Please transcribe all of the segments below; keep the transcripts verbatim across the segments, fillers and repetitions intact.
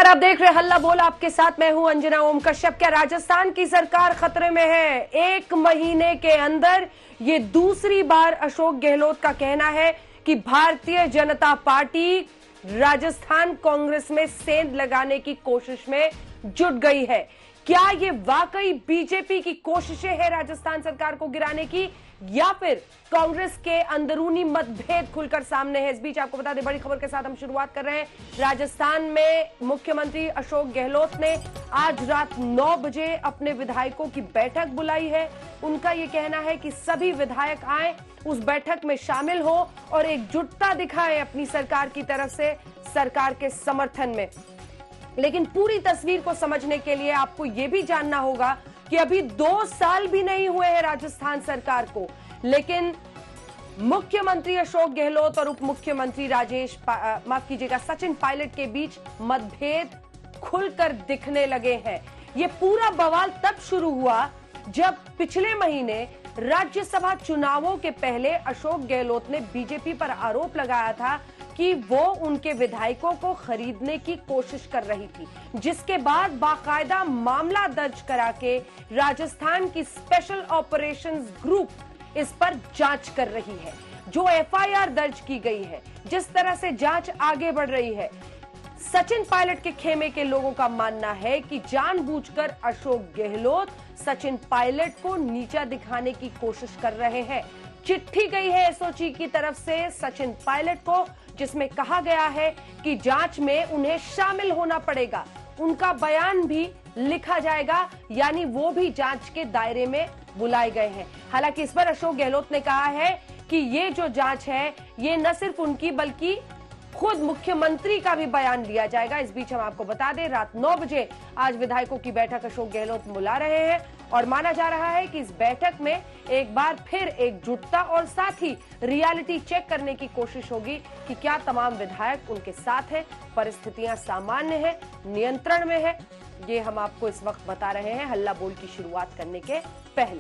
आप देख रहे हैं हल्ला बोल, आपके साथ मैं हूं अंजना ओम कश्यप। क्या राजस्थान की सरकार खतरे में है? एक महीने के अंदर ये दूसरी बार अशोक गहलोत का कहना है कि भारतीय जनता पार्टी राजस्थान कांग्रेस में सेंध लगाने की कोशिश में जुट गई है। क्या ये वाकई बीजेपी की कोशिशें हैं राजस्थान सरकार को गिराने की, या फिर कांग्रेस के अंदरूनी मतभेद खुलकर सामने है? इस बीच आपको बता दें, बड़ी खबर के साथ हम शुरुआत कर रहे हैं। राजस्थान में मुख्यमंत्री अशोक गहलोत ने आज रात नौ बजे अपने विधायकों की बैठक बुलाई है। उनका यह कहना है कि सभी विधायक आए, उस बैठक में शामिल हो और एकजुटता दिखाएं अपनी सरकार की तरफ से, सरकार के समर्थन में। लेकिन पूरी तस्वीर को समझने के लिए आपको यह भी जानना होगा कि अभी दो साल भी नहीं हुए हैं राजस्थान सरकार को, लेकिन मुख्यमंत्री अशोक गहलोत और उप मुख्यमंत्री राजेश माफ कीजिएगा सचिन पायलट के बीच मतभेद खुलकर दिखने लगे हैं। यह पूरा बवाल तब शुरू हुआ जब पिछले महीने राज्यसभा चुनावों के पहले अशोक गहलोत ने बीजेपी पर आरोप लगाया था कि वो उनके विधायकों को खरीदने की कोशिश कर रही थी, जिसके बाद बाकायदा मामला दर्ज करा के राजस्थान की स्पेशल ऑपरेशंस ग्रुप इस पर जांच कर रही है। जो एफ आई आर दर्ज की गई है, जिस तरह से जांच आगे बढ़ रही है, सचिन पायलट के खेमे के लोगों का मानना है कि जानबूझकर अशोक गहलोत सचिन पायलट को नीचा दिखाने की कोशिश कर रहे हैं। चिट्ठी गई है एस ओ जी की तरफ से सचिन पायलट को, जिसमें कहा गया है कि जांच में उन्हें शामिल होना पड़ेगा, उनका बयान भी लिखा जाएगा, यानी वो भी जांच के दायरे में बुलाए गए हैं। हालांकि इस पर अशोक गहलोत ने कहा है कि ये जो जांच है, ये न सिर्फ उनकी बल्कि खुद मुख्यमंत्री का भी बयान लिया जाएगा। इस बीच हम आपको बता दें, रात नौ बजे आज विधायकों की बैठक अशोक गहलोत बुला रहे हैं और माना जा रहा है कि इस बैठक में एक बार फिर एकजुटता और साथ ही रियलिटी चेक करने की कोशिश होगी कि क्या तमाम विधायक उनके साथ हैं, परिस्थितियां सामान्य है, नियंत्रण में है। ये हम आपको इस वक्त बता रहे हैं हल्ला बोल की शुरुआत करने के पहले।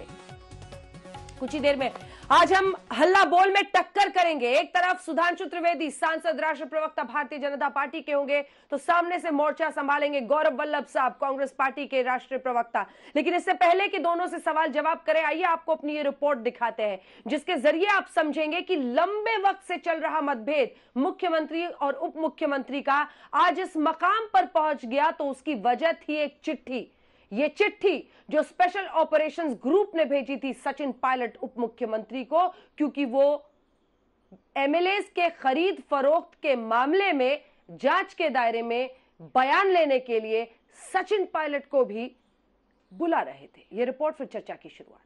कुछ ही देर में आज हम हल्ला बोल में टक्कर करेंगे। एक तरफ सुधांशु त्रिवेदी सांसद राष्ट्र प्रवक्ता भारतीय जनता पार्टी के होंगे, तो सामने से मोर्चा संभालेंगे गौरव वल्लभ साहब कांग्रेस पार्टी के राष्ट्रीय प्रवक्ता। लेकिन इससे पहले कि दोनों से सवाल जवाब करें, आइए आपको अपनी ये रिपोर्ट दिखाते हैं, जिसके जरिए आप समझेंगे कि लंबे वक्त से चल रहा मतभेद मुख्यमंत्री और उप मुख्यमंत्री का आज इस मकाम पर पहुंच गया, तो उसकी वजह थी एक चिट्ठी। ये चिट्ठी जो स्पेशल ऑपरेशंस ग्रुप ने भेजी थी सचिन पायलट उप मुख्यमंत्री को, क्योंकि वो एम एल ए के खरीद फरोख्त के मामले में जांच के दायरे में बयान लेने के लिए सचिन पायलट को भी बुला रहे थे। ये रिपोर्ट फिर चर्चा की शुरुआत।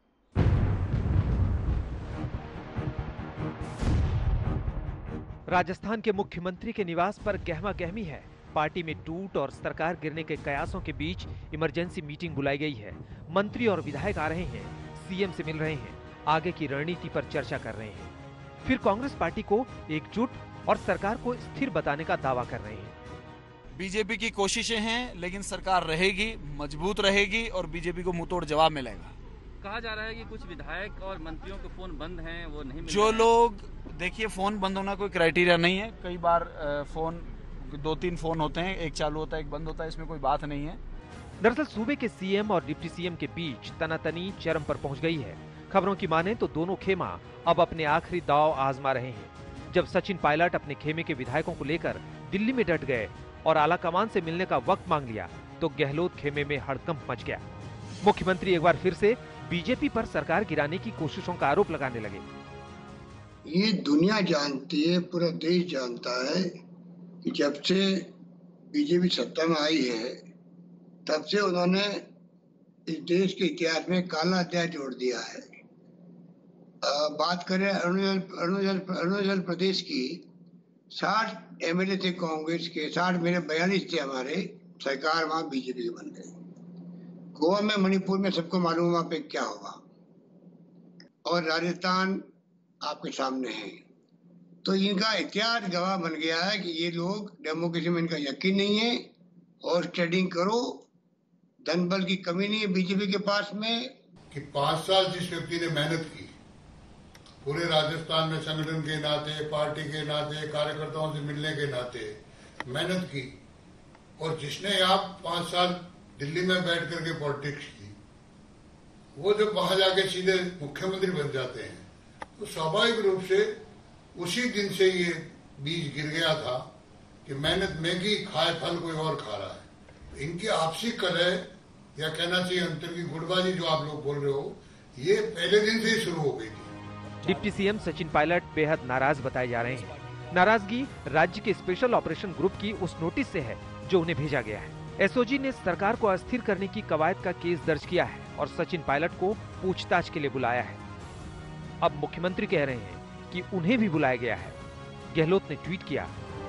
राजस्थान के मुख्यमंत्री के निवास पर गहमा गहमी है। पार्टी में टूट और सरकार गिरने के कयासों के बीच इमरजेंसी मीटिंग बुलाई गई है। मंत्री और विधायक आ रहे हैं, सी एम से मिल रहे हैं, आगे की रणनीति पर चर्चा कर रहे हैं। फिर कांग्रेस पार्टी को एकजुट और सरकार को स्थिर बताने का दावा कर रहे हैं। बीजेपी की कोशिशें हैं, लेकिन सरकार रहेगी, मजबूत रहेगी और बीजेपी को मुंहतोड़ जवाब मिलेगा। कहा जा रहा है कि कुछ विधायक और मंत्रियों के फोन बंद हैं, वो नहीं मिल जो लोग, देखिए फोन बंद होना कोई क्राइटेरिया नहीं है। कई बार फोन दो तीन फोन होते हैं, एक चालू होता है एक बंद होता है, इसमें कोई बात नहीं है। दरअसल सूबे के सी एम और डिप्टी सी एम के बीच तनातनी चरम पर पहुंच गई है। खबरों की माने तो दोनों खेमा अब अपने आखिरी दांव आजमा रहे हैं। जब सचिन पायलट अपने खेमे के विधायकों को लेकर दिल्ली में डट गए और आला कमान से मिलने का वक्त मांग लिया, तो गहलोत खेमे में हड़कंप मच गया। मुख्यमंत्री एक बार फिर से बीजेपी पर सरकार गिराने की कोशिशों का आरोप लगाने लगे। ये दुनिया जानती है, पूरा देश जानता है कि जब से बीजेपी सत्ता में आई है, तब से उन्होंने इस देश के इतिहास में काला अध्याय जोड़ दिया है। आ, बात करें अरुणाचल अरुणाचल अरुणाचल प्रदेश की, साठ एम एल ए थे कांग्रेस के, साठ मेरे बयालीस थे हमारे, सरकार वहां बीजेपी के बन गई। गोवा में, मणिपुर में सबको मालूम वहां पे क्या होगा, और राजस्थान आपके सामने है। तो इनका इतिहास गवाह बन गया है कि ये लोग, डेमोक्रेसी में इनका यकीन नहीं है और ट्रेडिंग करो, धन बल की कमी नहीं है बीजेपी के पास में। कि पांच साल जिस व्यक्ति ने मेहनत की, पूरे राजस्थान में संगठन के नाते, पार्टी के नाते, कार्यकर्ताओं से मिलने के नाते मेहनत की, और जिसने यहाँ पांच साल दिल्ली में बैठ करके पॉलिटिक्स की, वो जब वहां जाके सीधे मुख्यमंत्री बन जाते हैं तो स्वाभाविक रूप से उसी दिन से ये बीज गिर गया था कि मेहनत मैगी खाए फल कोई और खा रहा है। इनकी आपसी कलह या कहना चाहिए अंतर की गुटबाजी जो आप लोग बोल रहे हो, ये पहले दिन से ही शुरू हो गई थी। डिप्टी सीएम सचिन पायलट बेहद नाराज बताए जा रहे हैं। नाराजगी राज्य के स्पेशल ऑपरेशन ग्रुप की उस नोटिस से है जो उन्हें भेजा गया है। एसओजी ने सरकार को अस्थिर करने की कवायद का केस दर्ज किया है और सचिन पायलट को पूछताछ के लिए बुलाया है। अब मुख्यमंत्री कह रहे हैं कि उन्हें भी बुलाया गया है। गहलोत ने ट्वीट किया,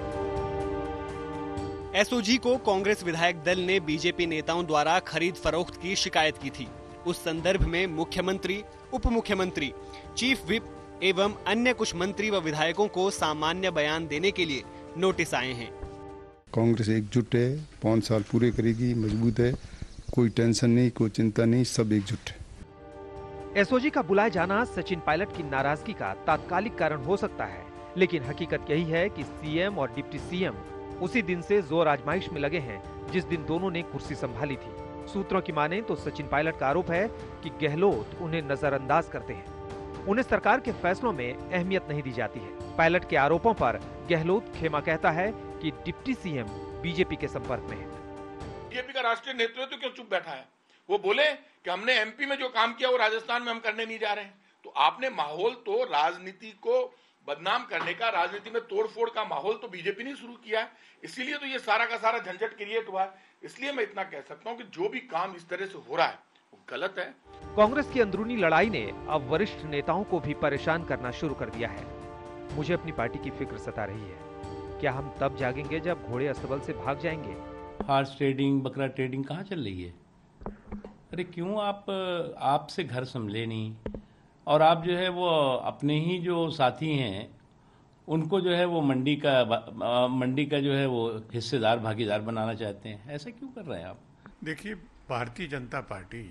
एसओजी को कांग्रेस विधायक दल ने बीजेपी नेताओं द्वारा खरीद फरोख्त की शिकायत की थी। उस संदर्भ में मुख्यमंत्री, उप मुख्यमंत्री, चीफ विप एवं अन्य कुछ मंत्री व विधायकों को सामान्य बयान देने के लिए नोटिस आए हैं। कांग्रेस एकजुट है, पाँच साल पूरे करेगी, मजबूत है, कोई टेंशन नहीं, कोई चिंता नहीं, सब एकजुट है। एसओजी का बुलाए जाना सचिन पायलट की नाराजगी का तात्कालिक कारण हो सकता है, लेकिन हकीकत यही है कि सीएम और डिप्टी सीएम उसी दिन से जोर आजमाइश में लगे हैं जिस दिन दोनों ने कुर्सी संभाली थी। सूत्रों की माने तो सचिन पायलट का आरोप है कि गहलोत उन्हें नजरअंदाज करते हैं, उन्हें सरकार के फैसलों में अहमियत नहीं दी जाती है। पायलट के आरोपों पर गहलोत खेमा कहता है कि डिप्टी सीएम बीजेपी के संपर्क में है। बीजेपी का राष्ट्रीय नेतृत्व क्यों चुप बैठा है? वो बोले कि हमने एमपी में जो काम किया वो राजस्थान में हम करने नहीं जा रहे हैं। तो आपने माहौल तो राजनीति को बदनाम करने का, राजनीति में तोड़फोड़ का माहौल तो बीजेपी ने शुरू किया है, इसीलिए तो ये सारा का सारा झंझट क्रिएट हुआ है। इसलिए मैं इतना कह सकता हूं कि जो भी काम इस तरह से हो रहा है वो गलत है। कांग्रेस की अंदरूनी लड़ाई ने अब वरिष्ठ नेताओं को भी परेशान करना शुरू कर दिया है। मुझे अपनी पार्टी की फिक्र सता रही है। क्या हम तब जागेंगे जब घोड़े अस्तबल से भाग जाएंगे? हॉर्स ट्रेडिंग, बकरा ट्रेडिंग कहाँ चल रही है? अरे क्यों आप आपसे घर संभले नहीं, और आप जो है वो अपने ही जो साथी हैं उनको जो है वो मंडी का मंडी का जो है वो हिस्सेदार, भागीदार बनाना चाहते हैं। ऐसा क्यों कर रहे हैं आप? देखिए, भारतीय जनता पार्टी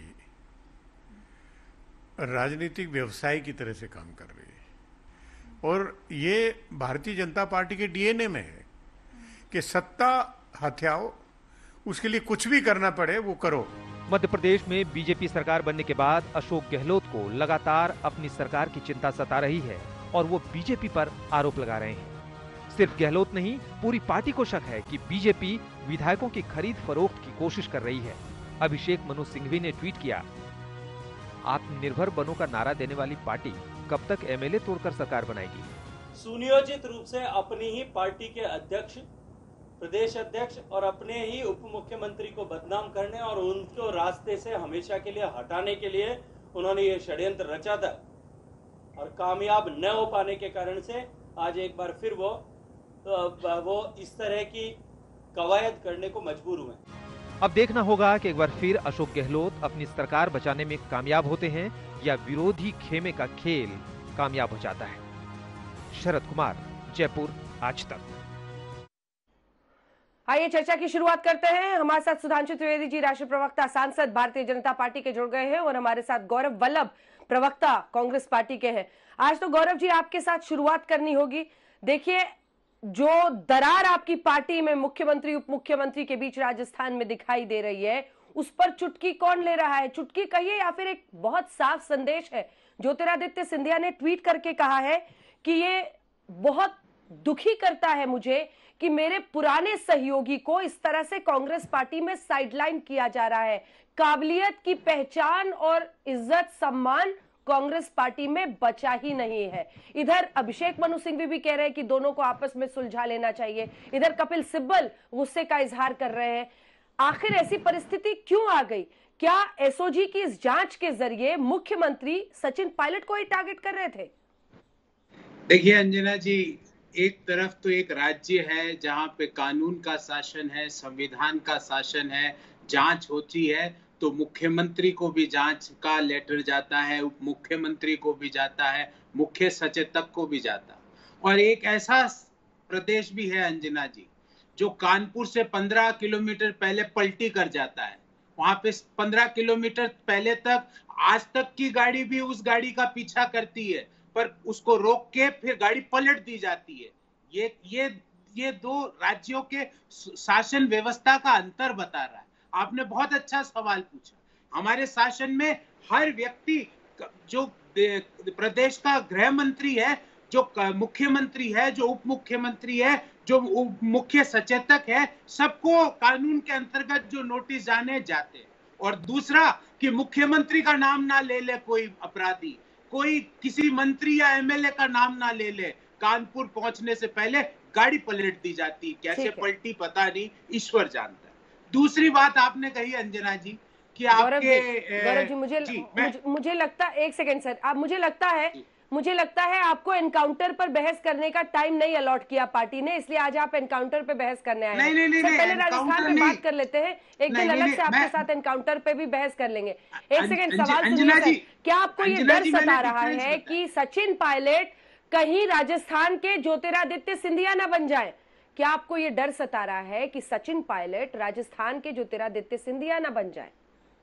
राजनीतिक व्यवसाय की तरह से काम कर रही है और ये भारतीय जनता पार्टी के डीएनए में है कि सत्ता हथियाओ, उसके लिए कुछ भी करना पड़े वो करो। मध्य प्रदेश में बीजेपी सरकार बनने के बाद अशोक गहलोत को लगातार अपनी सरकार की चिंता सता रही है और वो बीजेपी पर आरोप लगा रहे हैं। सिर्फ गहलोत नहीं, पूरी पार्टी को शक है कि बीजेपी विधायकों की खरीद फरोख्त की कोशिश कर रही है। अभिषेक मनु सिंघवी ने ट्वीट किया, आत्मनिर्भर बनो का नारा देने वाली पार्टी कब तक एमएलए तोड़कर सरकार बनाएगी? सुनियोजित रूप से अपनी ही पार्टी के अध्यक्ष, प्रदेश अध्यक्ष और अपने ही उप मुख्यमंत्री को बदनाम करने और उनको रास्ते से हमेशा के लिए हटाने के लिए उन्होंने ये षड्यंत्र रचा था और कामयाब न हो पाने के कारण से आज एक बार फिर वो तो वो इस तरह की कवायद करने को मजबूर हुए। अब देखना होगा कि एक बार फिर अशोक गहलोत अपनी सरकार बचाने में कामयाब होते हैं या विरोधी खेमे का खेल कामयाब हो जाता है। शरद कुमार, जयपुर, आज तक। आइए चर्चा की शुरुआत करते हैं। हमारे साथ सुधांशु त्रिवेदी जी, राष्ट्रीय प्रवक्ता, सांसद भारतीय जनता पार्टी के, जुड़ गए हैं और हमारे साथ गौरव वल्लभ, प्रवक्ता कांग्रेस पार्टी के हैं। आज तो गौरव जी आपके साथ शुरुआत करनी होगी। देखिए, जो दरार आपकी पार्टी में मुख्यमंत्री उप मुख्यमंत्री के बीच राजस्थान में दिखाई दे रही है, उस पर चुटकी कौन ले रहा है? चुटकी कहिए या फिर एक बहुत साफ संदेश है? ज्योतिरादित्य सिंधिया ने ट्वीट करके कहा है कि ये बहुत दुखी करता है मुझे कि मेरे पुराने सहयोगी को इस तरह से कांग्रेस पार्टी में साइडलाइन किया जा रहा है। काबिलियत की पहचान और इज्जत सम्मान कांग्रेस पार्टी में बचा ही नहीं है। इधर अभिषेक मनु सिंघवी भी कह रहे हैं कि दोनों को आपस में सुलझा लेना चाहिए। इधर कपिल सिब्बल गुस्से का इजहार कर रहे हैं। आखिर ऐसी परिस्थिति क्यों आ गई? क्या एसओजी की इस जांच के जरिए मुख्यमंत्री सचिन पायलट को ही टारगेट कर रहे थे? देखिए अंजना जी, एक तरफ तो एक राज्य है जहां पे कानून का शासन है, संविधान का शासन है, जांच होती है तो मुख्यमंत्री को भी जांच का लेटर जाता है, उप मुख्यमंत्री को भी जाता है, मुख्य सचेतक को भी जाता है। और एक ऐसा प्रदेश भी है अंजना जी जो कानपुर से पंद्रह किलोमीटर पहले पलटी कर जाता है। वहां पे पंद्रह किलोमीटर पहले तक आज तक की गाड़ी भी उस गाड़ी का पीछा करती है, पर उसको रोक के फिर गाड़ी पलट दी जाती है। ये ये ये दो राज्यों के शासन व्यवस्था का अंतर बता रहा है। आपने बहुत अच्छा सवाल पूछा। हमारे शासन में हर व्यक्ति, जो प्रदेश का गृह मंत्री है, जो मुख्यमंत्री है, जो उप मुख्यमंत्री है, जो मुख्य सचेतक है, सबको कानून के अंतर्गत जो नोटिस जाने जाते हैं। और दूसरा कि मुख्यमंत्री का नाम ना ले ले कोई अपराधी, कोई किसी मंत्री या एमएलए का नाम ना ले ले, कानपुर पहुंचने से पहले गाड़ी पलट दी जाती। कैसे पलटी पता नहीं, ईश्वर जानता है। दूसरी बात आपने कही अंजना जी कि आपके गौरव जी, मुझे जी, मुझे, मुझे लगता एक सेकंड सर, आप मुझे लगता है मुझे लगता है आपको एनकाउंटर पर बहस करने का टाइम नहीं अलॉट किया पार्टी ने, इसलिए आज आप एनकाउंटर पे बहस करने आए हैं। नहीं, सर, पहले राजस्थान पे बात कर लेते हैं, एक दिन अलग से आपके साथ एनकाउंटर पे भी बहस कर लेंगे। एक सेकंड, सवाल सुनिए सर, क्या आपको ये डर सता रहा है कि सचिन पायलट कहीं राजस्थान के ज्योतिरादित्य सिंधिया ना बन जाए? क्या आपको ये डर सता रहा है कि सचिन पायलट राजस्थान के ज्योतिरादित्य सिंधिया ना बन जाए?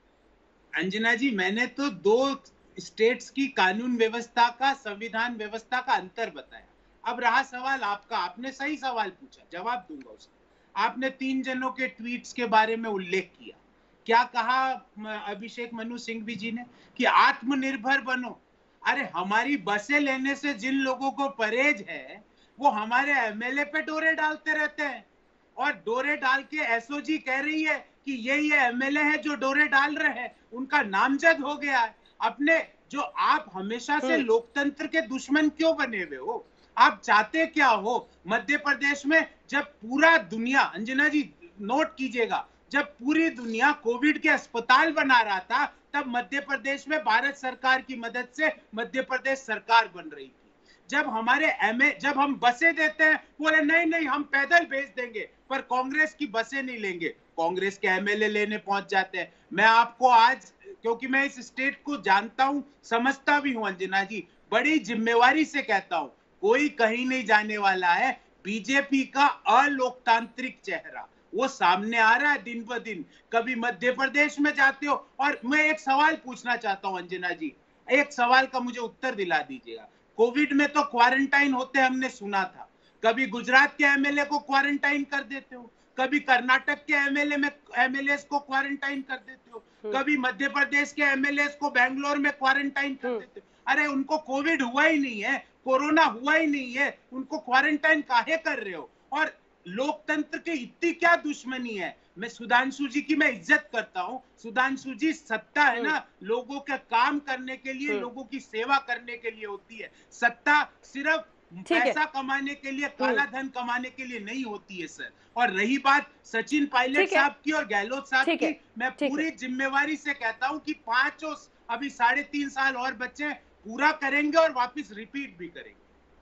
अंजना जी, मैंने तो दो स्टेट्स की कानून व्यवस्था का, संविधान व्यवस्था का अंतर बताया। अब रहा सवाल आपका, आपने सही सवाल पूछा, जवाब दूंगा उसका। आपने तीन जनों के ट्वीट्स के बारे में उल्लेख किया। क्या कहा अभिषेक मनु सिंघवी जी ने कि आत्मनिर्भर बनो। अरे हमारी बसें लेने से जिन लोगों को परहेज है, वो हमारे एमएलए पे डोरे डालते रहते हैं, और डोरे डाल के एसओजी कह रही है कि ये ये एमएलए है जो डोरे डाल रहे हैं, उनका नामजद हो गया है। अपने जो आप हमेशा से लोकतंत्र के दुश्मन क्यों बने हुए हो? आप चाहते क्या हो? मध्य प्रदेश में जब पूरा दुनिया, अंजना जी नोट कीजिएगा, जब पूरी दुनिया कोविड के अस्पताल बना रहा था, तब मध्य प्रदेश में भारत सरकार की मदद से मध्य प्रदेश सरकार बन रही थी। जब हमारे एमए जब हम बसें देते हैं, बोले नहीं नहीं हम पैदल भेज देंगे, पर कांग्रेस की बसें नहीं लेंगे, कांग्रेस के एमएलए लेने पहुंच जाते हैं। मैं आपको आज, क्योंकि मैं इस स्टेट को जानता हूं, समझता भी हूं अंजना जी, बड़ी जिम्मेवारी से कहता हूं, कोई कहीं नहीं जाने वाला है। बीजेपी का अलोकतांत्रिक चेहरा वो सामने आ रहा है दिन ब दिन। कभी मध्य प्रदेश में जाते हो, और मैं एक सवाल पूछना चाहता हूं अंजना जी, एक सवाल का मुझे उत्तर दिला दीजिएगा। कोविड में तो क्वारंटाइन होते हमने सुना था, कभी गुजरात के एमएलए को क्वारंटाइन कर देते हो, कभी कर्नाटक के एमएलए में एमएलए को क्वारंटाइन कर देते हो, कभी मध्य प्रदेश के एमएलए को बेंगलोर में क्वारंटाइन कर देते हो। अरे उनको कोविड हुआ ही नहीं है, कोरोना हुआ ही नहीं है, उनको क्वारंटाइन काहे कर रहे हो? और लोकतंत्र की इतनी क्या दुश्मनी है? मैं सुधांशु जी की मैं इज्जत करता हूँ। सुधांशु जी, सत्ता है ना लोगों का काम करने के लिए, लोगों की सेवा करने के लिए होती है। सत्ता सिर्फ पैसा कमाने के लिए, काला धन कमाने के लिए नहीं होती है सर। और रही बात सचिन पायलट साहब की और गहलोत साहब की, मैं पूरी जिम्मेवारी से कहता हूं कि पांचों अभी साढ़े तीन साल और बच्चे पूरा करेंगे और वापस रिपीट भी करेंगे।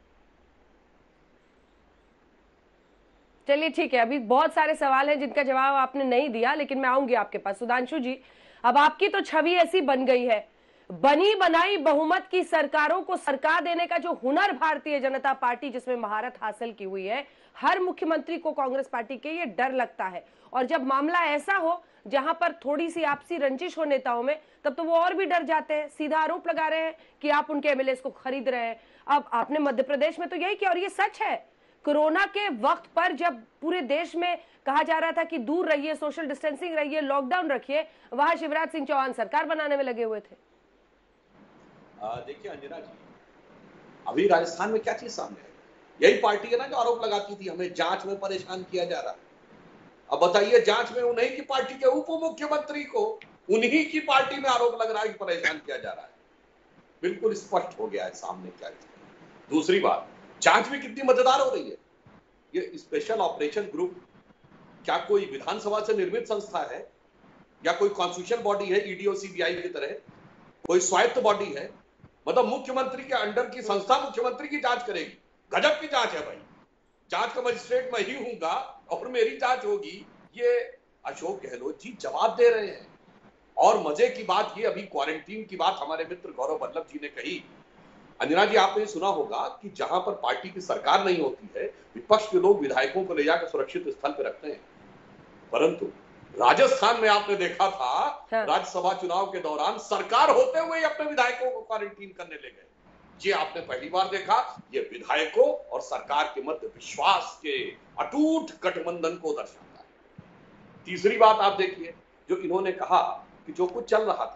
चलिए ठीक है, अभी बहुत सारे सवाल हैं जिनका जवाब आपने नहीं दिया, लेकिन मैं आऊंगी आपके पास। सुधांशु जी, अब आपकी तो छवि ऐसी बन गई है, बनी बनाई बहुमत की सरकारों को सरकार देने का जो हुनर भारतीय जनता पार्टी जिसमें महारत हासिल की हुई है, हर मुख्यमंत्री को कांग्रेस पार्टी के ये डर लगता है। और जब मामला ऐसा हो जहां पर थोड़ी सी आपसी रंजिश हो नेताओं में, तब तो वो और भी डर जाते हैं, सीधा आरोप लगा रहे हैं कि आप उनके एमएलए को खरीद रहे हैं। अब आपने मध्य प्रदेश में तो यही किया, और ये सच है। कोरोना के वक्त पर जब पूरे देश में कहा जा रहा था कि दूर रहिए, सोशल डिस्टेंसिंग रहिए, लॉकडाउन रखिए, वहां शिवराज सिंह चौहान सरकार बनाने में लगे हुए थे। देखिए अंजना जी, अभी राजस्थान में क्या चीज सामने है? यही पार्टी है ना जो आरोप लगाती थी हमें जांच में परेशान किया जा रहा है। अब बताइए, जांच में उन्हीं की पार्टी के उप मुख्यमंत्री को उन्हीं की पार्टी में आरोप लग रहा है कि परेशान किया जा रहा है। बिल्कुल स्पष्ट हो गया है सामने क्या है। दूसरी बात, जांच भी कितनी मजेदार हो रही है। ये स्पेशल ऑपरेशन ग्रुप क्या कोई विधानसभा से निर्मित संस्था है या कोई कॉन्स्टिट्यूशनल बॉडी है ईडी और सीबीआई की तरह? कोई स्वायत्त बॉडी है? मतलब मुख्यमंत्री के अंडर की संस्था मुख्यमंत्री की जांच करेगी। गजब की जांच है भाई। जांच का मजिस्ट्रेट मैं ही हूंगा और मेरी जांच होगी, ये अशोक गहलोत जी जवाब दे रहे हैं। और मजे की बात ये, अभी क्वारंटीन की बात हमारे मित्र गौरव वल्लभ जी ने कही। अंजना जी, आपने सुना होगा कि जहां पर पार्टी की सरकार नहीं होती है, विपक्ष के लोग विधायकों को ले जाकर सुरक्षित स्थल पर रखते हैं। परंतु राजस्थान में आपने देखा था, हाँ। राज्यसभा चुनाव के दौरान सरकार होते हुए अपने विधायकों को क्वारंटीन करने ले गए। ये आपने पहली बार देखा। ये विधायकों और सरकार के मध्य विश्वास के अटूट गठबंधन को दर्शाता है। तीसरी बात आप देखिए, जो इन्होंने कहा कि जो कुछ चल रहा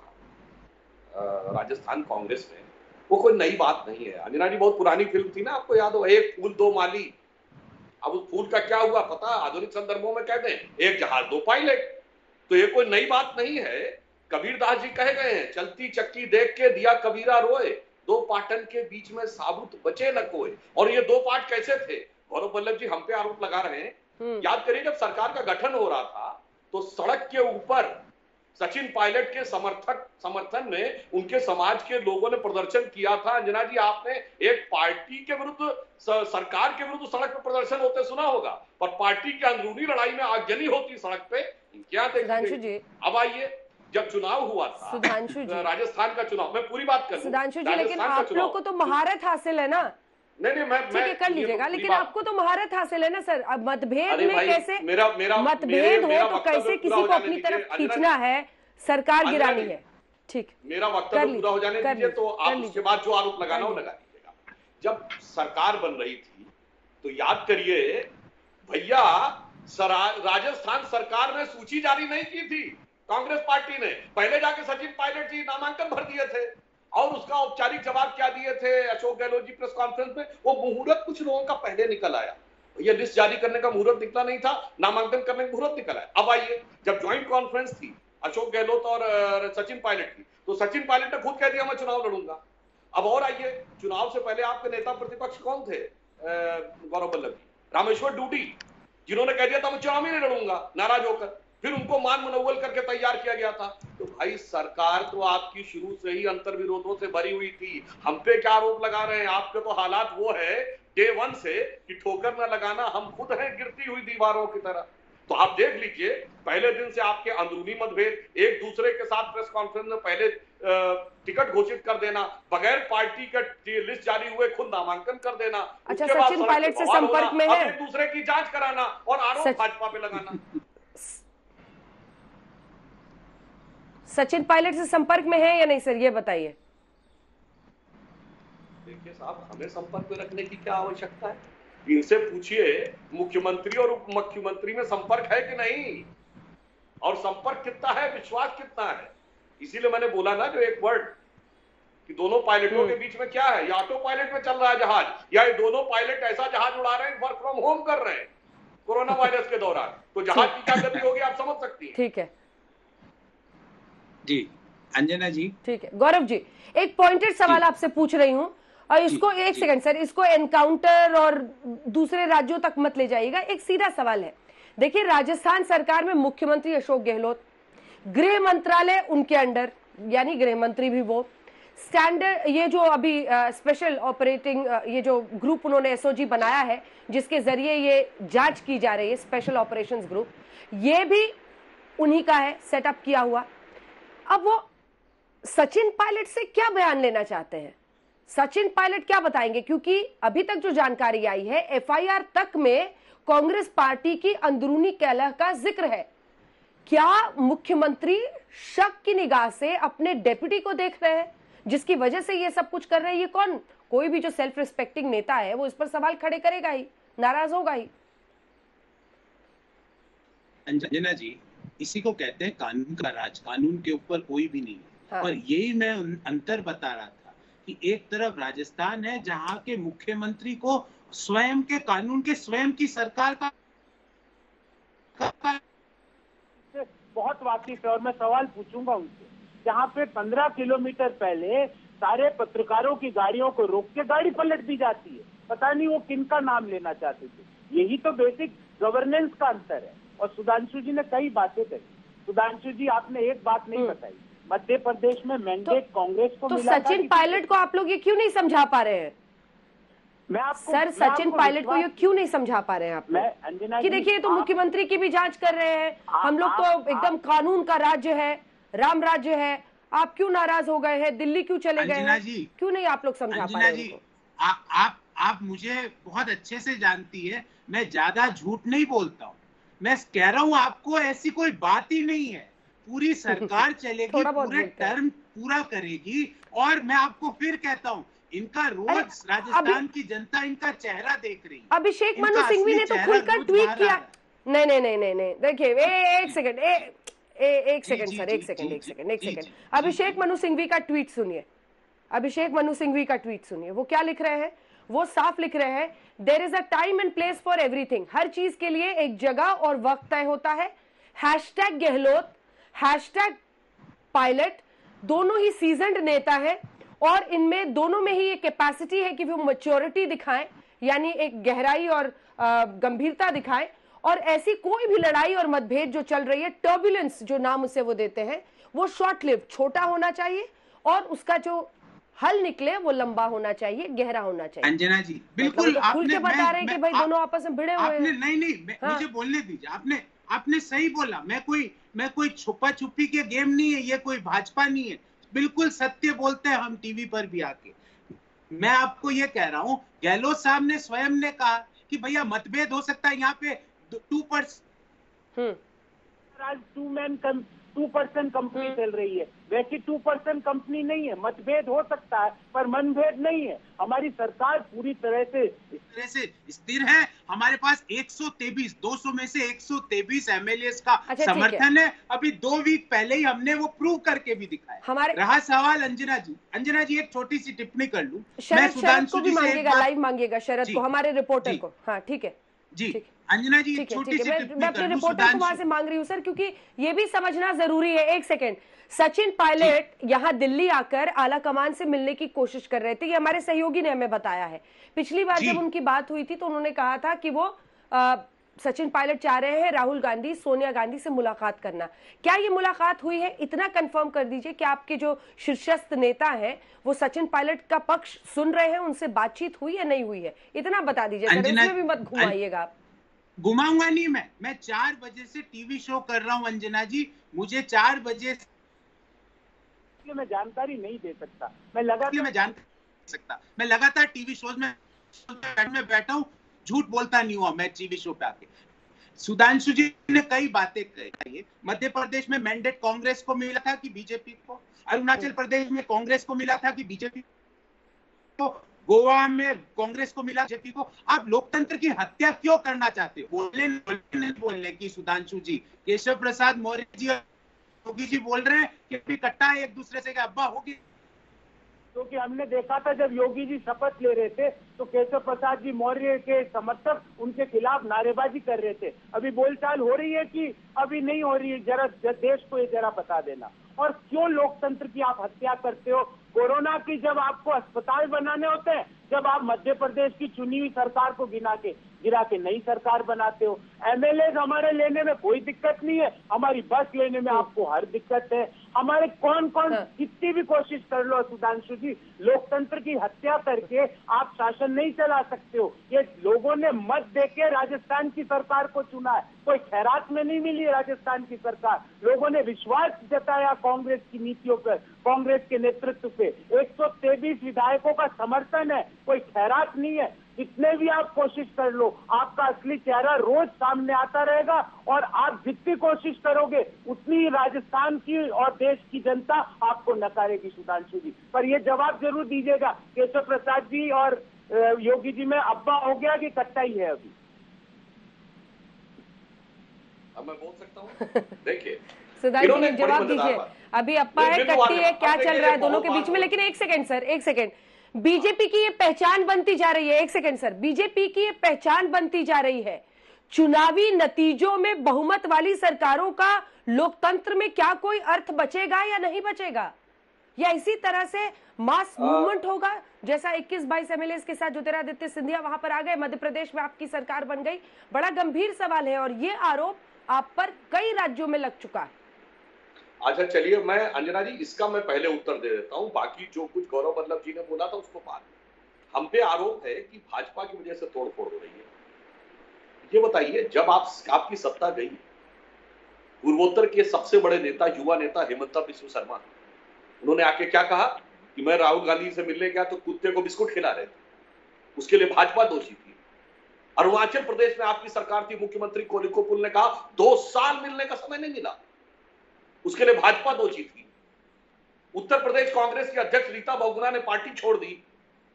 था राजस्थान कांग्रेस में वो कोई नई बात नहीं है। अंजना जी, बहुत पुरानी फिल्म थी ना, आपको याद हो, एक फूल दो माली। अब उस फूल का क्या हुआ पता, आधुनिक संदर्भों में कहते हैं एक जहाज दो पायलट। तो ये कोई नई बात नहीं है। कबीरदास जी कहे गए हैं, चलती चक्की देख के दिया कबीरा रोए, दो पाटन के बीच में साबुत बचे न कोई। और ये दो पाट कैसे थे? गौरव वल्लभ जी हम पे आरोप लगा रहे हैं। याद करिए, जब सरकार का गठन हो रहा था तो सड़क के ऊपर सचिन पायलट के समर्थक समर्थन में उनके समाज के लोगों ने प्रदर्शन किया था। अंजना जी, आपने एक पार्टी के विरुद्ध, सरकार के विरुद्ध सड़क पर प्रदर्शन होते सुना होगा, पर पार्टी के अंदरूनी लड़ाई में आगजनी होती सड़क पे, क्या देखिए। अब आइए, जब चुनाव हुआ था सुधांशु जी, राजस्थान का चुनाव, मैं पूरी बात कर सुधांशु जी, लेकिन आप लोग को तो महारत हासिल है ना। नहीं नहीं, मैं मैं कर लीजिएगा, लेकिन आपको तो महारत हासिल है ना सर। अब मतभेद में कैसे मेरा मेरा मतभेद हो तो कैसे किसी को अपनी तरफ खींचना है, सरकार गिरानी है। ठीक, मेरा वक्तव्य पूरा हो जाने दीजिए, तो आप उसके बाद जो आरोप लगाना हो लगा दीजिएगा। जब सरकार बन रही थी तो याद करिए भैया, राजस्थान सरकार ने सूची जारी नहीं की थी कांग्रेस पार्टी ने। पहले जाके सचिन पायलट जी नामांकन भर दिए थे और उसका औपचारिक जवाब क्या दिए थे अशोक गहलोत जी प्रेस कॉन्फ्रेंस में। वो मुहूर्त कुछ लोगों का पहले निकल आया। ये लिस्ट जारी करने का मुहूर्त निकला नहीं था, नामांकन करने का मुहूर्त निकल आया। अब आइए, जब ज्वाइंट कॉन्फ्रेंस थी अशोक गहलोत और सचिन पायलट की, तो सचिन पायलट ने खुद कह दिया मैं चुनाव लड़ूंगा। अब और आइए, चुनाव से पहले आपके नेता प्रतिपक्ष कौन थे? गौरव वल्लभ जी, रामेश्वर डूडी, जिन्होंने कह दिया था मैं चुनाव ही नहीं लड़ूंगा नाराज होकर। फिर उनको मान मनोवल करके तैयार किया गया था। तो भाई, सरकार तो आपकी शुरू से ही अंतर्विरोधों से भरी हुई थी। हम पे क्या आरोप लगा रहे हैं? आपके तो हालात वो है डे वन से कि ठोकर न लगाना, हम खुद हैं गिरती हुई दीवारों की तरह। तो आप देख लीजिए, पहले दिन से आपके अंदरूनी मतभेद, एक दूसरे के साथ प्रेस कॉन्फ्रेंस में पहले टिकट घोषित कर देना, बगैर पार्टी का लिस्ट जारी हुए खुद नामांकन कर देना। अच्छा, सचिन पायलट से संपर्क में है, एक दूसरे की जांच कराना और आरोप भाजपा पे लगाना। सचिन पायलट से संपर्क में है या नहीं सर, ये बताइए। देखिए साहब, हमें संपर्क में रखने की क्या आवश्यकता है? इनसे पूछिए मुख्यमंत्री और उप मुख्यमंत्री में संपर्क है कि नहीं, और संपर्क कितना है, विश्वास कितना है। इसीलिए मैंने बोला ना जो एक वर्ड कि दोनों पायलटों के बीच में क्या है, या ऑटो पायलट में चल रहा है जहाज, या ये दोनों पायलट ऐसा जहाज उड़ा रहे हैं वर्क फ्रॉम होम कर रहे हैं कोरोना वायरस के दौरान। तो जहाज की क्या गति होगी आप समझ सकती हैं। ठीक है जी, अंजना जी। ठीक है गौरव जी, एक पॉइंटेड सवाल आपसे पूछ रही हूं, और इसको एक सेकंड सर, इसको एनकाउंटर और दूसरे राज्यों तक मत ले जाइएगा। एक सीधा सवाल है, देखिए राजस्थान सरकार में मुख्यमंत्री अशोक गहलोत, गृह मंत्रालय उनके अंडर, यानी गृह मंत्री भी वो, स्टैंडर्ड ये जो अभी स्पेशल ऑपरेटिंग ये जो ग्रुप उन्होंने एसओजी बनाया है जिसके जरिए ये जांच की जा रही है, स्पेशल ऑपरेशंस ग्रुप, ये भी उन्हीं का है, सेटअप किया हुआ। अब वो सचिन पायलट से क्या बयान लेना चाहते हैं? सचिन पायलट क्या बताएंगे? क्योंकि अभी तक जो जानकारी आई है, एफआईआर तक में कांग्रेस पार्टी की अंदरूनी कलह का जिक्र है। क्या मुख्यमंत्री शक की निगाह से अपने डेप्यूटी को देख रहे हैं जिसकी वजह से ये सब कुछ कर रहे हैं? ये कौन, कोई भी जो सेल्फ रिस्पेक्टिंग नेता है वो इस पर सवाल खड़े करेगा ही, नाराज होगा ही। अंजना जी, इसी को कहते हैं कानून का राज, कानून के ऊपर कोई भी नहीं है। हाँ। और यही मैं अंतर बता रहा था कि एक तरफ राजस्थान है जहां के मुख्यमंत्री को स्वयं के कानून के, स्वयं की सरकार का बहुत वाकिफ है, और मैं सवाल पूछूंगा उनसे, जहाँ पे पंद्रह किलोमीटर पहले सारे पत्रकारों की गाड़ियों को रोक के गाड़ी पलट दी जाती है, पता नहीं वो किन का नाम लेना चाहते थे। यही तो बेसिक गवर्नेंस का अंतर है। और सुधांशु जी ने कई बातें कही। सुधांशु जी, आपने एक बात नहीं बताई, मध्य प्रदेश में मैंडेट तो, कांग्रेस को तो मिला। सचिन पायलट को आप लोग ये क्यों नहीं समझा पा रहे हैं? मैं आपको, सर सचिन पायलट को ये क्यों नहीं समझा पा रहे हैं आप? मैं अंजना कि देखिए तो मुख्यमंत्री की भी जांच कर रहे हैं, हम लोग तो एकदम कानून का राज्य है, राम राज्य है, आप क्यों नाराज हो गए हैं? दिल्ली क्यों चले गए हैं? क्यों नहीं आप लोग समझा पा रहे हैं? आप आप मुझे बहुत अच्छे से जानती है, मैं ज्यादा झूठ नहीं बोलता हूँ। मैं कह रहा हूँ आपको ऐसी कोई बात ही नहीं है, पूरी सरकार चलेगी, पूरे टर्म पूरा करेगी। और मैं आपको फिर कहता हूँ इनका रोज राजस्थान की जनता इनका चेहरा देख रही है। अभिषेक मनु सिंघवी ने तो खुलकर ट्वीट किया। नहीं नहीं नहीं नहीं नहीं देखिए, एक सेकंड एक सेकंड सर, एक सेकंड एक सेकंड एक सेकंड अभिषेक मनु सिंघवी का ट्वीट सुनिए। अभिषेक मनु सिंघवी का ट्वीट सुनिए, वो क्या लिख रहे हैं। वो साफ लिख रहे हैं, there is a time and place for everything. हर चीज के लिए एक जगह और वक्त तय होता है। हैशटैग गहलोत, हैशटैग पायलट दोनों ही सीजन्ड नेता है और इनमें दोनों में ही ये कैपेसिटी है कि वो मैच्योरिटी दिखाएं, यानी एक गहराई और गंभीरता दिखाएं। और ऐसी कोई भी लड़ाई और मतभेद जो चल रही है, टर्बुलेंस जो नाम उसे वो देते हैं, वो शॉर्ट लिव, छोटा होना चाहिए और उसका जो हल निकले वो लंबा होना चाहिए, गहरा होना चाहिए। अंजना जी बिल्कुल तो खुल के बता रहे हैं कि भाई आप, दोनों आपस में भिड़े हुए हैं। नहीं नहीं हाँ। मुझे बोलने दीजिए। आपने आपने सही बोला। मैं कोई मैं कोई छुपा छुपी के गेम नहीं है, ये कोई भाजपा नहीं है। बिल्कुल सत्य बोलते हैं हम टीवी पर भी आके। मैं आपको ये कह रहा हूँ, गहलोत साहब ने स्वयं ने कहा कि भैया मतभेद हो सकता है, यहाँ पे two percent two man two percent company चल रही है, वैसी टू परसेंट कंपनी नहीं है। मतभेद हो सकता है पर मनभेद नहीं है। हमारी सरकार पूरी तरह से इस तरह से स्थिर है। हमारे पास एक सौ तेईस दो सौ में से एक सौ तेईस एमएलए का अच्छा, समर्थन है।, है अभी दो वीक पहले ही हमने वो प्रूव करके भी दिखाया। हमारे रहा सवाल अंजना जी, अंजना जी एक छोटी सी टिप्पणी कर लूं। मैं सुधांशु जी से लाइव मांगिएगा शरद को, हमारे रिपोर्टर को। हाँ ठीक है जी अंजना जी, छोटी सी मैं, मैं अपने रिपोर्टर को वहां से मांग रही हूँ सर, क्योंकि ये भी समझना जरूरी है। एक सेकंड, सचिन पायलट यहाँ दिल्ली आकर आला कमान से मिलने की कोशिश कर रहे थे, ये हमारे सहयोगी ने हमें बताया है। पिछली बार जब उनकी बात हुई थी तो उन्होंने कहा था कि वो आ, सचिन पायलट चाह रहे हैं राहुल गांधी, सोनिया गांधी से मुलाकात करना। क्या ये मुलाकात हुई है? इतना कंफर्म कर दीजिए कि आपके जो शीर्षस्थ नेता हैं वो सचिन पायलट का पक्ष सुन रहे हैं, उनसे बातचीत हुई या नहीं हुई है, इतना बता दीजिए सर, इसमें भी मत घुमाइएगा आप। घुमाऊंगा नहीं मैं मैं चार बजे से टीवी शो कर रहा हूं अंजना जी। मुझे चार बजे मैं जानकारी नहीं दे सकता, मैं लगातार मैं जानकारी दे सकता मैं लगातार टीवी शोज में में बैठा हूं, झूठ बोलता नहीं हुआ मैं टीवी शो पे आके। सुधांशु जी ने कई बातें कही। मध्य प्रदेश में मैंडेट कांग्रेस को मिला था कि बीजेपी को, अरुणाचल प्रदेश में कांग्रेस को मिला था कि बीजेपी को, गोवा में कांग्रेस को मिला बीजेपी को। आप लोकतंत्र की हत्या क्यों करना चाहते हो? बोलने बोलने बोलने की सुधांशु जी, केशव प्रसाद मौर्य जी और योगी जी बोल रहे हैं कि कट्टा है एक दूसरे से, अब्बा होगी। क्योंकि तो हमने देखा था जब योगी जी शपथ ले रहे थे तो केशव प्रसाद जी मौर्य के समर्थक उनके खिलाफ नारेबाजी कर रहे थे। अभी बोलचाल हो रही है कि अभी नहीं हो रही है। जरा देश को ये जरा बता देना। और क्यों लोकतंत्र की आप हत्या करते हो? कोरोना की जब आपको अस्पताल बनाने होते हैं, जब आप मध्य प्रदेश की चुनी हुई सरकार को गिना के गिरा के नई सरकार बनाते हो। एमएलए हमारे लेने में कोई दिक्कत नहीं है, हमारी बस लेने में आपको हर दिक्कत है। हमारे कौन कौन कितनी भी कोशिश कर लो सुधांशु जी, लोकतंत्र की हत्या करके आप शासन नहीं चला सकते हो। ये लोगों ने मत देके राजस्थान की सरकार को चुना है, कोई खैरात में नहीं मिली राजस्थान की सरकार। लोगों ने विश्वास जताया कांग्रेस की नीतियों पर, कांग्रेस के नेतृत्व पे। एक सौ तेईस विधायकों का समर्थन है, कोई खैरात नहीं है। जितने भी आप कोशिश कर लो, आपका असली चेहरा रोज सामने आता रहेगा और आप जितनी कोशिश करोगे उतनी राजस्थान की और देश की जनता आपको नकारेगी सुधांशु जी। पर ये जवाब जरूर दीजिएगा, केशव प्रसाद जी और योगी जी में अब्बा हो गया कि कट्टा ही है? अभी अब मैं बोल सकता हूँ? देखिए सुधांशु जी जवाब दीजिए, अभी अब्बा है कट्टी है, क्या चल रहा है दोनों के बीच में? लेकिन एक सेकंड सर, एक सेकंड, बीजेपी की ये पहचान बनती जा रही है। एक सेकंड सर, बीजेपी की ये पहचान बनती जा रही है। चुनावी नतीजों में बहुमत वाली सरकारों का लोकतंत्र में क्या कोई अर्थ बचेगा या नहीं बचेगा? या इसी तरह से मास मूवमेंट होगा जैसा इक्कीस बाईस एमएलए के साथ ज्योतिरादित्य सिंधिया वहां पर आ गए, मध्य प्रदेश में आपकी सरकार बन गई? बड़ा गंभीर सवाल है और ये आरोप आप पर कई राज्यों में लग चुका है। अच्छा चलिए, मैं अंजना जी इसका मैं पहले उत्तर दे देता हूं, बाकी जो कुछ गौरव वल्लभ जी ने बोला था उसको बाद में। हम पे आरोप है कि भाजपा की वजह से तोड़फोड़ हो रही है। ये बताइए, जब आप आपकी सत्ता गई, पूर्वोत्तर के सबसे बड़े नेता, युवा नेता हेमंता बिस्व शर्मा, उन्होंने आके क्या कहा कि मैं राहुल गांधी से मिलने गया तो कुत्ते को बिस्कुट खिला रहे थे, उसके लिए भाजपा दोषी थी। अरुणाचल प्रदेश में आपकी सरकार थी, मुख्यमंत्री कोलिकोपुल ने कहा दो साल मिलने का समय नहीं मिला, उसके लिए भाजपा दोषी थी। उत्तर प्रदेश कांग्रेस के अध्यक्ष रीता बहुगुणा ने पार्टी छोड़ दी,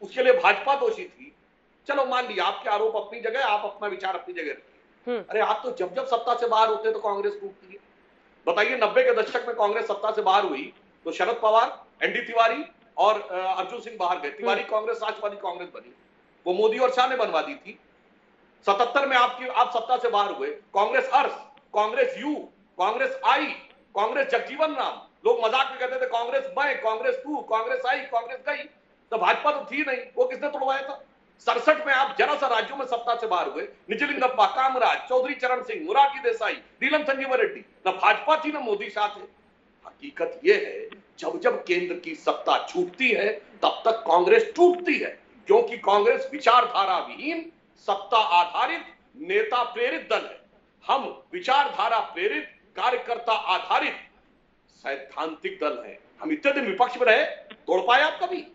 उसके लिए भाजपा दोषी थी। चलो मान लिया, आपके आरोप अपनी जगह, आप अपना विचार अपनी जगह रखिए। अरे आप तो जब जब सत्ता से बाहर होते हैं तो कांग्रेस टूटती है। बताइए, नब्बे के दशक में कांग्रेस सत्ता से बाहर हुई तो शरद पवार, एनडी तिवारी और अर्जुन सिंह बाहर गए। तिवारी कांग्रेस, राष्ट्रवादी कांग्रेस बनी, वो मोदी और शाह ने बनवा दी थी। सतहत्तर में आपकी आप सत्ता से बाहर हुए, कांग्रेस हर्ष, कांग्रेस यू, कांग्रेस आई, कांग्रेस जगजीवन राम, लोग मजाक में कहते थे कांग्रेस मैं, कांग्रेस तू, कांग्रेस आई, कांग्रेस गई। तो भाजपा तो थी नहीं, वो किसने तोड़वाया था? सड़सठ में आप जरा सा राज्यों में सत्ता से बाहर हुए, निजलिंगप्पा, कामराज, चौधरी चरण सिंह, मुरारजी देसाई, नीलम संजीव रेड्डी, न भाजपा थी न मोदी शाह थे। हकीकत यह है, जब जब केंद्र की सत्ता छूटती है तब तक कांग्रेस टूटती है, क्योंकि कांग्रेस विचारधारा विहीन, सत्ता आधारित, नेता प्रेरित दल है। हम विचारधारा प्रेरित, कार्यकर्ता आधारित सैद्धांतिक दल है। हम इतने दिन विपक्ष में रहे, तोड़ पाए आप कभी?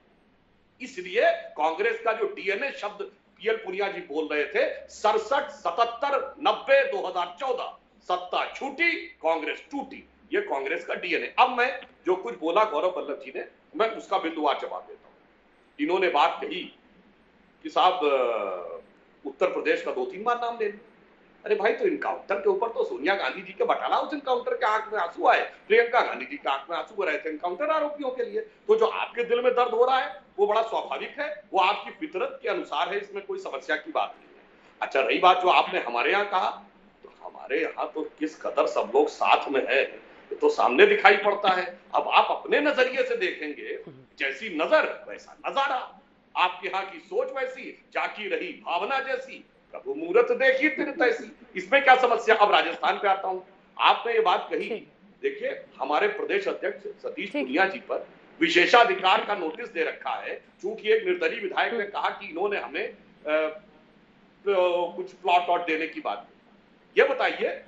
इसलिए कांग्रेस का जो डीएनए शब्द पीएल पुनिया जी बोल रहे थे, सड़सठ, सतहत्तर, नब्बे, दो हजार चौदह, सत्ता छूटी, कांग्रेस टूटी, ये कांग्रेस का डीएनए। अब मैं जो कुछ बोला गौरव वल्लभ जी ने, मैं उसका बिंदुवार जवाब देता हूं। इन्होंने बात कही कि साहब उत्तर प्रदेश का दो तीन बार नाम ले लें। अरे भाई, तो इनकाउंटर के ऊपर तो सोनिया गांधी जी के बटाला उस इनकाउंटर के आंख में आंसू आए, प्रियंका गांधी जी के आंख में आंसू रहे थे इनकाउंटर आरोपियों के लिए। तो जो आपके दिल में दर्द हो रहा है वो बड़ा स्वाभाविक है, वो आपकी फितरत के अनुसार है, इसमें कोई समस्या की बात नहीं है। अच्छा, रही बात जो आपने हमारे यहाँ कहा, तो हमारे यहाँ तो किस कदर सब लोग साथ में है ये तो सामने दिखाई पड़ता है। अब आप अपने नजरिए से देखेंगे, जैसी नजर वैसा नजारा, आपके यहाँ की सोच वैसी, जाकी रही भावना जैसी, प्रभु मूर्त देखी फिर तैसी। इसमें क्या समस्या? अब राजस्थान पे आता हूं। आपने ये बात कही, देखिए हमारे प्रदेश अध्यक्ष सतीश पूनिया जी पर विशेषाधिकार का नोटिस दे रखा है, चूंकि एक निर्दलीय विधायक ने कहा कि इन्होंने हमें आ, तो कुछ प्लॉट वॉट देने की बात की। ये बताइए,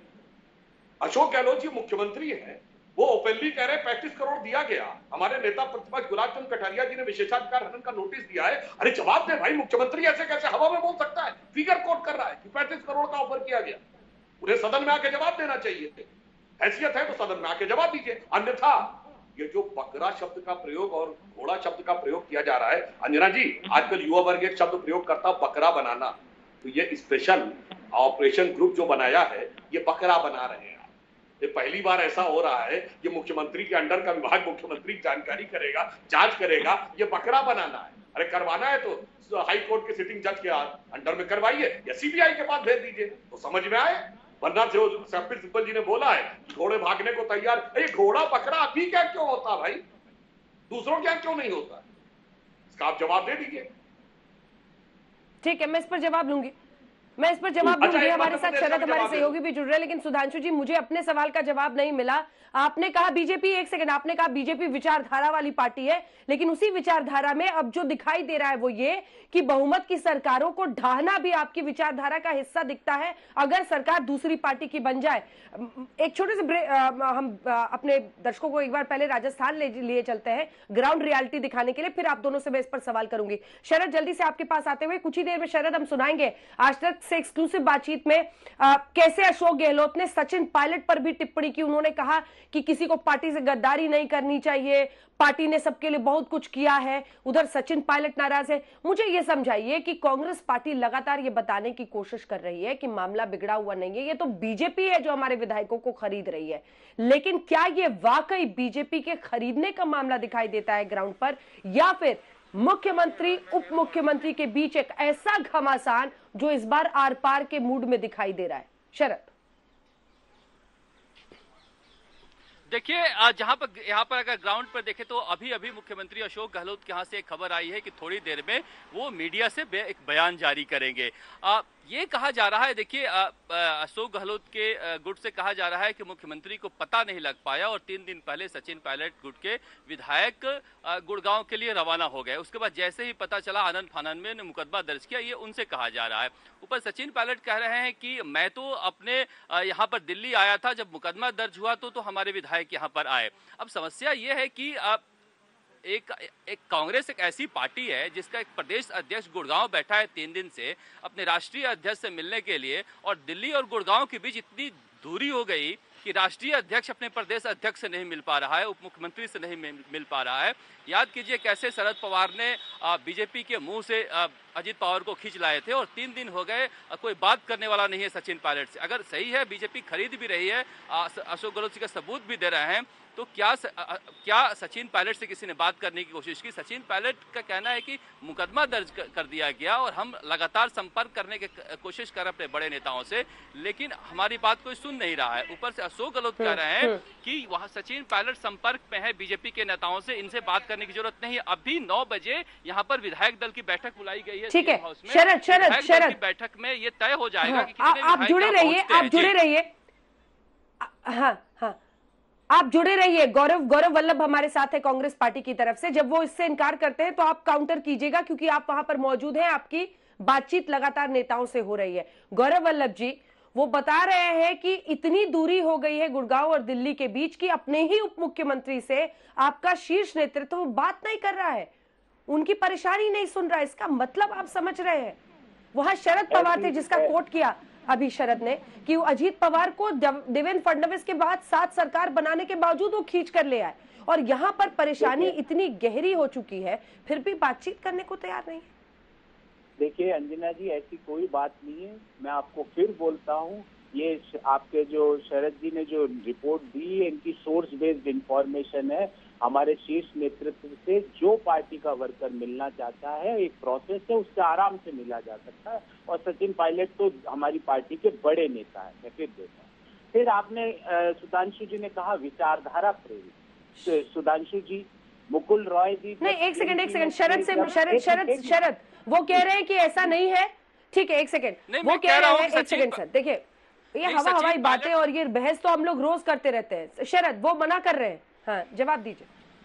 अशोक गहलोत जी मुख्यमंत्री हैं, वो ओपनली कह रहे हैं पैंतीस करोड़ दिया गया। हमारे नेता प्रतिपक्ष गुलाब चंद कटारिया जी ने विशेषाधिकार हनन का नोटिस दिया है। अरे जवाब दे भाई, मुख्यमंत्री ऐसे कैसे हवा में बोल सकता है? फिगर कोट कर रहा है कि पैंतीस करोड़ का ऑफर किया गया। उन्हें सदन में आके जवाब देना चाहिए। हैसियत है तो सदन में आके जवाब दीजिए। अन्यथा ये जो बकरा शब्द का प्रयोग और घोड़ा शब्द का प्रयोग किया जा रहा है, अंजना जी, आजकल युवा वर्ग एक शब्द प्रयोग करता बकरा बनाना, तो ये स्पेशल ऑपरेशन ग्रुप जो बनाया है, ये बकरा बना रहे हैं। ये पहली बार ऐसा हो रहा है, ये मुख्यमंत्री के अंडर का विभाग मुख्यमंत्री जानकारी करेगा, जांच करेगा, ये बकरा बनाना है। अरे करवाना है तो हाई कोर्ट के सिटिंग जज के अंडर में करवाइए या सीबीआई के पास भेज दीजिए, तो समझ में आए। वरना जो कपिल सिब्बल जी ने बोला है कि घोड़े भागने को तैयार, ये घोड़ा बकरा अभी क्या क्यों होता भाई, दूसरों क्या क्यों नहीं होता? इसका आप जवाब दे दीजिए। ठीक है, मैं इस पर जवाब लूंगी, मैं इस पर जवाब दूंगी। हमारे साथ शरद हमारे सहयोगी भी जुड़ रहे हैं, लेकिन सुधांशु जी, मुझे अपने सवाल का जवाब नहीं मिला। आपने कहा बीजेपी, एक सेकंड, आपने कहा बीजेपी विचारधारा वाली पार्टी है, लेकिन उसी विचारधारा में अब जो दिखाई दे रहा है वो ये कि बहुमत की सरकारों को ढाहना भी आपकी विचारधारा का हिस्सा दिखता है, अगर सरकार दूसरी पार्टी की बन जाए। एक छोटे से हम अपने दर्शकों को एक बार पहले राजस्थान ले लिए चलते हैं ग्राउंड रियलिटी दिखाने के लिए, फिर आप दोनों से मैं इस पर सवाल करूंगी। शरद, जल्दी से आपके पास आते हुए कुछ ही देर में शरद हम सुनाएंगे आज तक से एक्सक्लूसिव बातचीत में आ, कैसे अशोक गहलोत ने सचिन पायलट पर भी टिप्पणी की। उन्होंने कहा कि किसी को पार्टी से गद्दारी नहीं करनी चाहिए, पार्टी ने सबके लिए बहुत कुछ किया है। उधर सचिन पायलट नाराज है। मुझे यह समझाइए कि कांग्रेस पार्टी लगातार ये बताने की कोशिश कर रही है कि मामला बिगड़ा हुआ नहीं है, ये तो बीजेपी है जो हमारे विधायकों को खरीद रही है, लेकिन क्या ये वाकई बीजेपी के खरीदने का मामला दिखाई देता है ग्राउंड पर, या फिर मुख्यमंत्री उप मुख्यमंत्री के बीच एक ऐसा घमासान जो इस बार आर पार के मूड में दिखाई दे रहा है? शरद, देखिए, जहां पर यहाँ पर अगर ग्राउंड पर देखें तो अभी अभी मुख्यमंत्री अशोक गहलोत के यहाँ से एक खबर आई है कि थोड़ी देर में वो मीडिया से एक बयान जारी करेंगे। आ, ये कहा जा रहा है, देखिए अशोक गहलोत के गुट से कहा जा रहा है कि मुख्यमंत्री को पता नहीं लग पाया और तीन दिन पहले सचिन पायलट गुट के विधायक गुड़गांव के लिए रवाना हो गए। उसके बाद जैसे ही पता चला आनंद फानन में ने मुकदमा दर्ज किया, ये उनसे कहा जा रहा है। ऊपर सचिन पायलट कह रहे हैं कि मैं तो अपने यहाँ पर दिल्ली आया था, जब मुकदमा दर्ज हुआ तो तो हमारे विधायक यहाँ पर आए। अब समस्या ये है कि एक एक कांग्रेस एक ऐसी पार्टी है जिसका एक प्रदेश अध्यक्ष गुड़गांव बैठा है तीन दिन से अपने राष्ट्रीय अध्यक्ष से मिलने के लिए, और दिल्ली और गुड़गांव के बीच इतनी दूरी हो गई कि राष्ट्रीय अध्यक्ष अपने प्रदेश अध्यक्ष से नहीं मिल पा रहा है, उप मुख्यमंत्री से नहीं मिल पा रहा है। याद कीजिए कैसे शरद पवार ने बीजेपी के मुंह से अजीत पवार को खींच लाए थे और तीन दिन हो गए कोई बात करने वाला नहीं है सचिन पायलट से। अगर सही है बीजेपी खरीद भी रही है, अशोक गहलोत जी का सबूत भी दे रहे हैं, तो क्या स, क्या सचिन पायलट से किसी ने बात करने की कोशिश की? सचिन पायलट का कहना है कि मुकदमा दर्ज कर दिया गया और हम लगातार संपर्क करने की कोशिश कर रहे अपने बड़े नेताओं से, लेकिन हमारी बात कोई सुन नहीं रहा है। ऊपर से अशोक गहलोत कह रहे हैं कि वहां सचिन पायलट संपर्क में है बीजेपी के नेताओं से, इनसे बात करने की जरूरत नहीं है। अभी नौ बजे यहाँ पर विधायक दल की बैठक बुलाई गई है ठीक है। हाउस में। शरद शरद शरद बैठक में ये तय हो जाएगा कि आप जुड़े रहिए, आप जुड़े रहिए। हाँ हाँ आप जुड़े रहिए। गौरव गौरव वल्लभ हमारे साथ है कांग्रेस पार्टी की तरफ से। जब वो इससे इनकार करते हैं तो आप काउंटर कीजिएगा, क्योंकि आप वहां पर मौजूद हैं, आपकी बातचीत लगातार नेताओं से हो रही है। गौरव वल्लभ जी, वो बता रहे हैं कि इतनी दूरी हो गई है गुड़गांव और दिल्ली के बीच कि अपने ही उप मुख्यमंत्री से आपका शीर्ष नेतृत्व तो बात नहीं कर रहा है, उनकी परेशानी नहीं सुन रहा है। इसका मतलब आप समझ रहे हैं। वहां शरद पवार थे जिसका कोट किया अभी शरद ने कि अजीत पवार को देवेंद्र फडणवीस के बाद साथ सरकार बनाने के बावजूद वो खींच कर ले आए, और यहाँ पर परेशानी इतनी गहरी हो चुकी है फिर भी बातचीत करने को तैयार नहीं है। देखिए अंजना जी, ऐसी कोई बात नहीं है। मैं आपको फिर बोलता हूँ, ये आपके जो शरद जी ने जो रिपोर्ट दी है, इनकी सोर्स बेस्ड इंफॉर्मेशन है। हमारे शीर्ष नेतृत्व से जो पार्टी का वर्कर मिलना चाहता है, एक प्रोसेस है, उससे आराम से मिला जा सकता है। और सचिन पायलट तो हमारी पार्टी के बड़े नेता है, मैं फिर देता हूँ। फिर आपने सुधांशु जी ने कहा विचारधारा प्रेरित, सुधांशु जी, मुकुल रॉय जी। नहीं, एक सेकंड एक सेकंड शरद से शरद शरद शरद वो कह रहे हैं कि ऐसा नहीं है। ठीक है, एक सेकंड वो कह रहे हैं। एक सेकंड सर, देखिए ये हवा हवाई बातें और ये बहस तो हम लोग रोज करते रहते हैं। शरद वो मना कर रहे हैं। हाँ, जवाब दीजिए।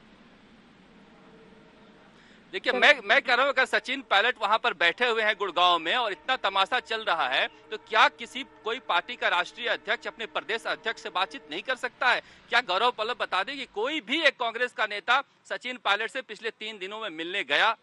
देखिए मैं मैं कह रहा हूँ, अगर सचिन पायलट वहां पर बैठे हुए हैं गुड़गांव में और इतना तमाशा चल रहा है, तो क्या किसी कोई पार्टी का राष्ट्रीय अध्यक्ष अपने प्रदेश अध्यक्ष से बातचीत नहीं कर सकता है? क्या गौरव वल्लभ बता दें कि कोई भी एक कांग्रेस का नेता सचिन पायलट से पिछले तीन दिनों में मिलने गया?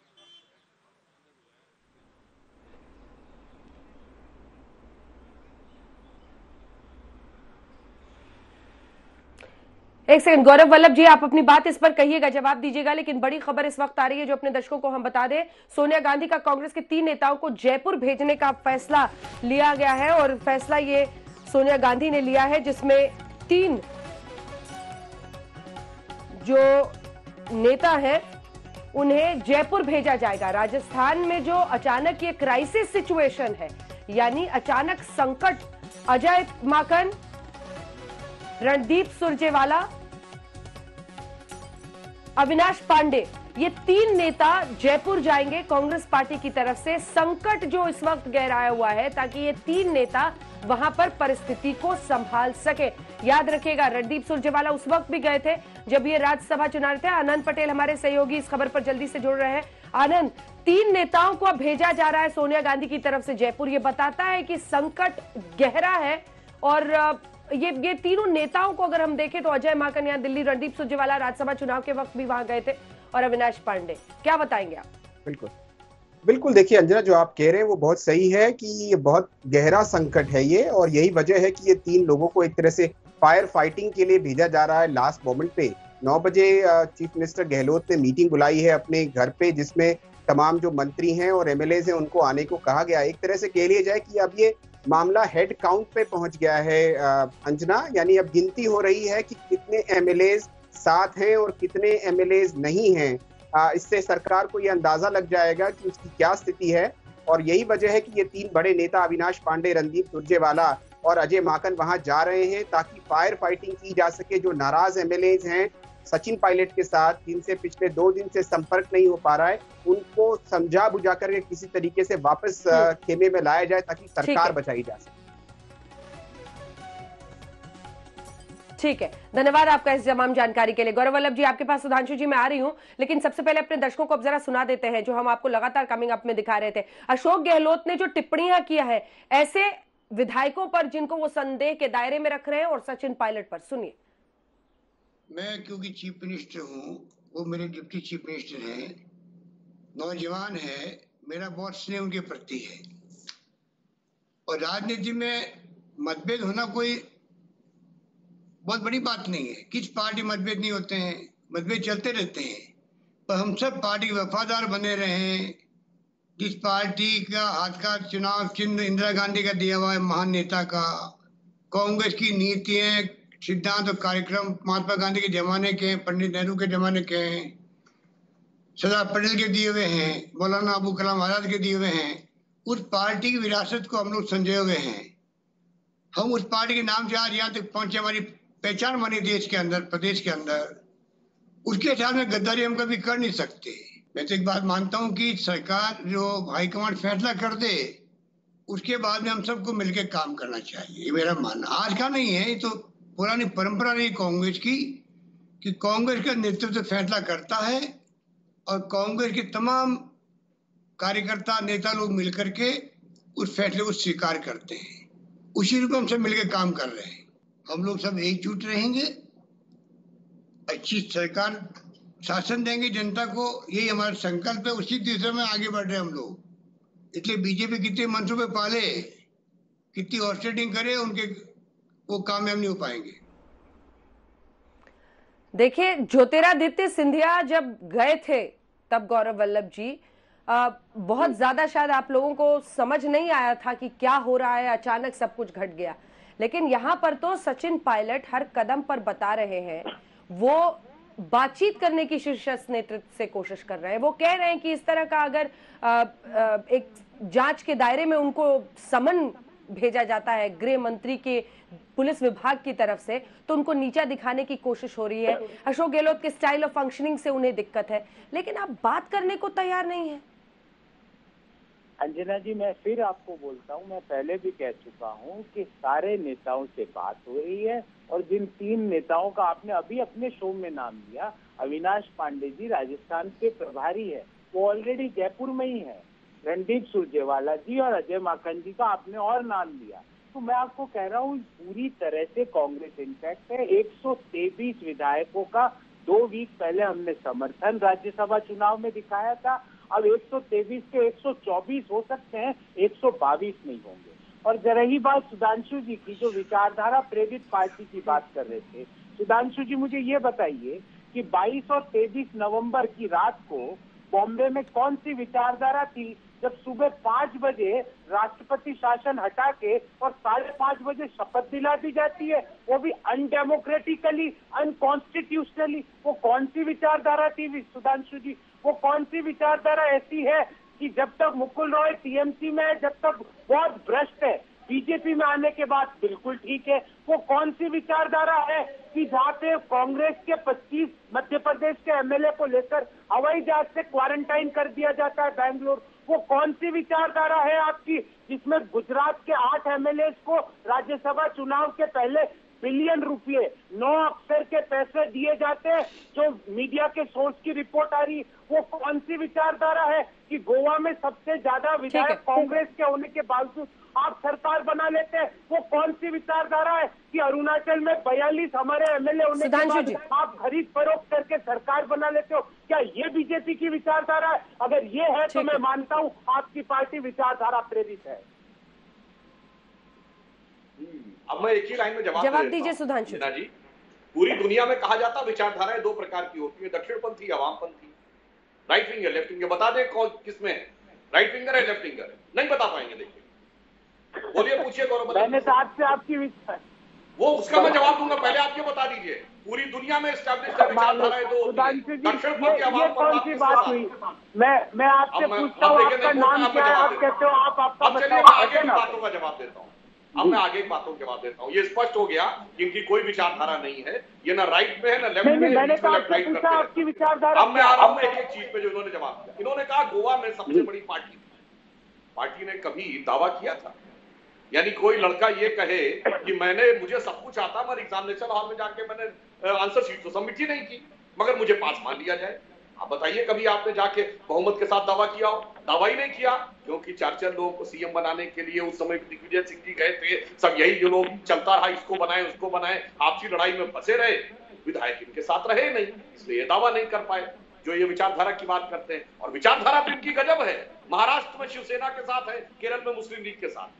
एक सेकंड गौरव वल्लभ जी, आप अपनी बात इस पर कहिएगा, जवाब दीजिएगा। लेकिन बड़ी खबर इस वक्त आ रही है जो अपने दर्शकों को हम बता दें। सोनिया गांधी का कांग्रेस के तीन नेताओं को जयपुर भेजने का फैसला लिया गया है, और फैसला ये सोनिया गांधी ने लिया है जिसमें तीन जो नेता हैं उन्हें जयपुर भेजा जाएगा। राजस्थान में जो अचानक ये क्राइसिस सिचुएशन है, यानी अचानक संकट, अजय माकन, रणदीप सुरजेवाला, अविनाश पांडे, ये तीन नेता जयपुर जाएंगे कांग्रेस पार्टी की तरफ से। संकट जो इस वक्त गहराया हुआ है ताकि ये तीन नेता वहां पर परिस्थिति को संभाल सके। याद रखिएगा रणदीप सुरजेवाला उस वक्त भी गए थे जब ये राज्यसभा चुनाव थे। आनंद पटेल हमारे सहयोगी इस खबर पर जल्दी से जुड़ रहे हैं। आनंद, तीन नेताओं को अब भेजा जा रहा है सोनिया गांधी की तरफ से जयपुर। ये बताता है कि संकट गहरा है, और ये ये तीनों नेताओं को अगर हम देखें तो अजय माकन यहाँ दिल्ली, रणदीप सुरजेवाला राज्यसभा चुनाव के वक्त भी वहां गए थे, और अविनाश पांडे। क्या बताएंगे आप? बिल्कुल बिल्कुल देखिए अंजना, जो आप कह रहे हैं वो बहुत सही है कि ये बहुत गहरा संकट है ये, और यही वजह है कि ये तीन लोगों को एक तरह से फायर फाइटिंग के लिए भेजा जा रहा है लास्ट मोमेंट पे। नौ बजे चीफ मिनिस्टर गहलोत ने मीटिंग बुलाई है अपने घर पे, जिसमें तमाम जो मंत्री हैं और एमएलए हैं उनको आने को कहा गया। एक तरह से कह लिया जाए कि अब ये मामला हेड काउंट पे पहुंच गया है अंजना, यानी अब गिनती हो रही है कि कितने एमएलए साथ हैं और कितने एमएलए नहीं हैं। इससे सरकार को ये अंदाजा लग जाएगा कि उसकी क्या स्थिति है, और यही वजह है कि ये तीन बड़े नेता अविनाश पांडे, रणदीप सुरजेवाला और अजय माकन वहां जा रहे हैं ताकि फायर फाइटिंग की जा सके। जो नाराज एमएलए हैं सचिन पायलट के साथ, जिनसे पिछले दो दिन से संपर्क नहीं हो पा रहा है, उनको समझा बुझा करके किसी तरीके से वापस खेमे में लाया जाए ताकि सरकार बचाई जा सके। ठीक है, धन्यवाद आपका इस तमाम जानकारी के लिए। गौरव वल्लभ जी, आपके पास सुधांशु जी मैं आ रही हूं, लेकिन सबसे पहले अपने दर्शकों को अब जरा सुना देते हैं जो हम आपको लगातार कमिंग अप में दिखा रहे थे। अशोक गहलोत ने जो टिप्पणियां किया है ऐसे विधायकों पर जिनको वो संदेह के दायरे में रख रहे हैं, और सचिन पायलट पर सुनिए। मैं क्योंकि चीफ मिनिस्टर हूं, वो मेरे डिप्टी चीफ मिनिस्टर हैं, नौजवान है, मेरा बहुत स्नेह उनके प्रति है, और राजनीति में मतभेद होना कोई बहुत बड़ी बात नहीं है। किस पार्टी मतभेद नहीं होते हैं, मतभेद चलते रहते हैं, पर हम सब पार्टी के वफादार बने रहे। जिस पार्टी का हाथ का चुनाव चिन्ह इंदिरा गांधी का दिया हुआ है, महान नेता का, कांग्रेस की नीतियां, सिद्धांत और कार्यक्रम महात्मा गांधी के जमाने के, पंडित नेहरू के जमाने के हैं, सरदार पटेल के दिए हुए हैं, मौलाना अबू कलाम आजाद के दिए हुए हैं। उस पार्टी की विरासत को हम लोग संजोए हुए हैं। हम उस पार्टी के नाम से आज यहाँ तक पहुंचे, हमारी पहचान बनी देश के अंदर, प्रदेश के अंदर। उसके हिसाब में गद्दारी हम कभी कर नहीं सकते। मैं तो एक बात मानता हूँ कि सरकार जो हाईकमांड फैसला कर दे, उसके बाद में हम सबको मिलकर काम करना चाहिए, ये मेरा मानना। आज का नहीं है, ये तो पुरानी परंपरा रही कांग्रेस की कि कांग्रेस का नेतृत्व फैसला करता है और कांग्रेस के तमाम कार्यकर्ता नेता लोग मिलकर के उस फैसले को स्वीकार करते हैं। उसी रूप में हम सब मिलकर काम कर रहे हैं। हम लोग सब एकजुट रहेंगे, अच्छी सरकार शासन देंगे जनता को, यही हमारा संकल्प है। उसी दिशा में आगे बढ़ रहे हैं हम लोग। इसलिए बीजेपी कितने मंसूबे पाले, कितनी ऑस्टेटिंग करे, उनके वो कामयाब नहीं हो पाएंगे। देखिए, ज्योतिरादित्य सिंधिया जब गए थे तब गौरव वल्लभ जी आ, बहुत ज्यादा शायद आप लोगों को समझ नहीं आया था कि क्या हो रहा है, अचानक सब कुछ घट गया। लेकिन यहाँ पर तो सचिन पायलट हर कदम पर बता रहे हैं, वो बातचीत करने की शीर्ष नेतृत्व से कोशिश कर रहे हैं। वो कह रहे हैं कि इस तरह का अगर आ, आ, एक जांच के दायरे में उनको समन भेजा जाता है गृह मंत्री के पुलिस विभाग की तरफ से, तो उनको नीचा दिखाने की कोशिश हो रही है। अशोक गहलोत के स्टाइल ऑफ फंक्शनिंग से उन्हें दिक्कत है, लेकिन आप बात करने को तैयार नहीं है। अंजना जी, मैं फिर आपको बोलता हूं, मैं पहले भी कह चुका हूं कि सारे नेताओं से बात हो रही है, और जिन तीन नेताओं का आपने अभी अपने शो में नाम लिया, अविनाश पांडे जी राजस्थान के प्रभारी है, वो ऑलरेडी जयपुर में ही है। रणदीप सुरजेवाला जी और अजय माकन जी का आपने और नाम लिया। तो मैं आपको कह रहा हूँ पूरी तरह से कांग्रेस इंटैक्ट है। एक सौ तेईस विधायकों का दो वीक पहले हमने समर्थन राज्यसभा चुनाव में दिखाया था। अब एक सौ तेईस के एक सौ चौबीस हो सकते हैं, एक सौ बाईस नहीं होंगे। और जरा ही बात सुधांशु जी की, जो विचारधारा प्रेरित पार्टी की बात कर रहे थे, सुधांशु जी मुझे ये बताइए कि बाईस और तेईस नवंबर की रात को बॉम्बे में कौन सी विचारधारा थी जब सुबह पांच बजे राष्ट्रपति शासन हटा के और साढ़े पांच बजे शपथ दिला दी जाती है, वो भी अनडेमोक्रेटिकली, अनकॉन्स्टिट्यूशनली। वो कौन सी विचारधारा थी सुधांशु जी? वो कौन सी विचारधारा ऐसी है कि जब तक मुकुल रॉय टीएमसी में है, जब तक बहुत भ्रष्ट है, बीजेपी में आने के बाद बिल्कुल ठीक है? वो कौन सी विचारधारा है कि जहाँ पे कांग्रेस के पच्चीस मध्य प्रदेश के एमएलए को लेकर हवाई जहाज से क्वारंटाइन कर दिया जाता है बैंगलोर? वो कौन सी विचारधारा है आपकी जिसमें गुजरात के आठ एमएलए को राज्यसभा चुनाव के पहले बिलियन रुपए नौ अफसर के पैसे दिए जाते हैं, जो मीडिया के सोर्स की रिपोर्ट आ रही? वो कौन सी विचारधारा है कि गोवा में सबसे ज्यादा विधायक कांग्रेस के होने के बावजूद आप सरकार बना लेते हैं? वो कौन सी विचारधारा है कि अरुणाचल में बयालीस हमारे एमएलए होने के बाद आप खरीद फरोख्त करके सरकार बना लेते हो? क्या ये बीजेपी की विचारधारा है? अगर ये है तो मैं मानता हूँ आपकी पार्टी विचारधारा प्रेरित है। अब मैं एक ही लाइन में जवाब जवाब दीजिए सुधांशु जी। पूरी दुनिया में कहा जाता विचारधाराएं दो प्रकार की होती है, दक्षिणपंथी या वामपंथी, राइट विंगर लेफ्ट विंगर। बता दें कौन किसमें है, राइट विंगर है लेफ्ट विंगर है? नहीं बता पाएंगे। देखिए, बोलिए, पूछिए गौरव। मैंने तो आपसे आपकी विचार वो उसका मैं जवाब दूंगा, पहले आप ये बता दीजिए। पूरी दुनिया में एस्टैब्लिश्ड विचारधाराएं दो होती है, दक्षिणपंथी या वामपंथी। कौन सी बात हुई? मैं मैं आपसे पूछता हूँ, आपका नाम क्या है? आप कहते हो आप आपका चलिए मैं आगे की बातों का जवाब देता हूँ। अब मैं आगे की बातों का जवाब देता हूँ। ये स्पष्ट हो गया कि इनकी कोई विचारधारा नहीं है, ये ना राइट पे है ना लेफ्ट पे है, मैंने तो आपसे पूछा आपकी विचारधारा। अब मैं आ रहा हूँ एक एक चीज पे जो इन्होंने जवाब दिया। इन्होंने कहा गोवा में सबसे बड़ी पार्टी थी। पार्टी ने कभी दावा किया था? यानी कोई लड़का ये कहे कि मैंने मुझे सब कुछ आता, मैं एग्जामिनेशन हॉल में जाके मैंने आंसर शीट तो सबमिट ही नहीं की, मगर मुझे पास मान लिया जाए। आप बताइए कभी आपने जाके बहुमत के साथ दावा किया हो? दावा ही नहीं किया, क्योंकि चार चार लोगों को सीएम बनाने के लिए उस समय दिग्विजय सिंह जी गए थे, सब यही जो लोग चलता रहा, इसको बनाए उसको बनाए, आपसी लड़ाई में फंसे रहे, विधायक इनके साथ रहे नहीं, इसलिए ये दावा नहीं कर पाए जो ये विचारधारा की बात करते हैं। और विचारधारा तो इनकी गजब है, महाराष्ट्र में शिवसेना के साथ है, केरल में मुस्लिम लीग के साथ।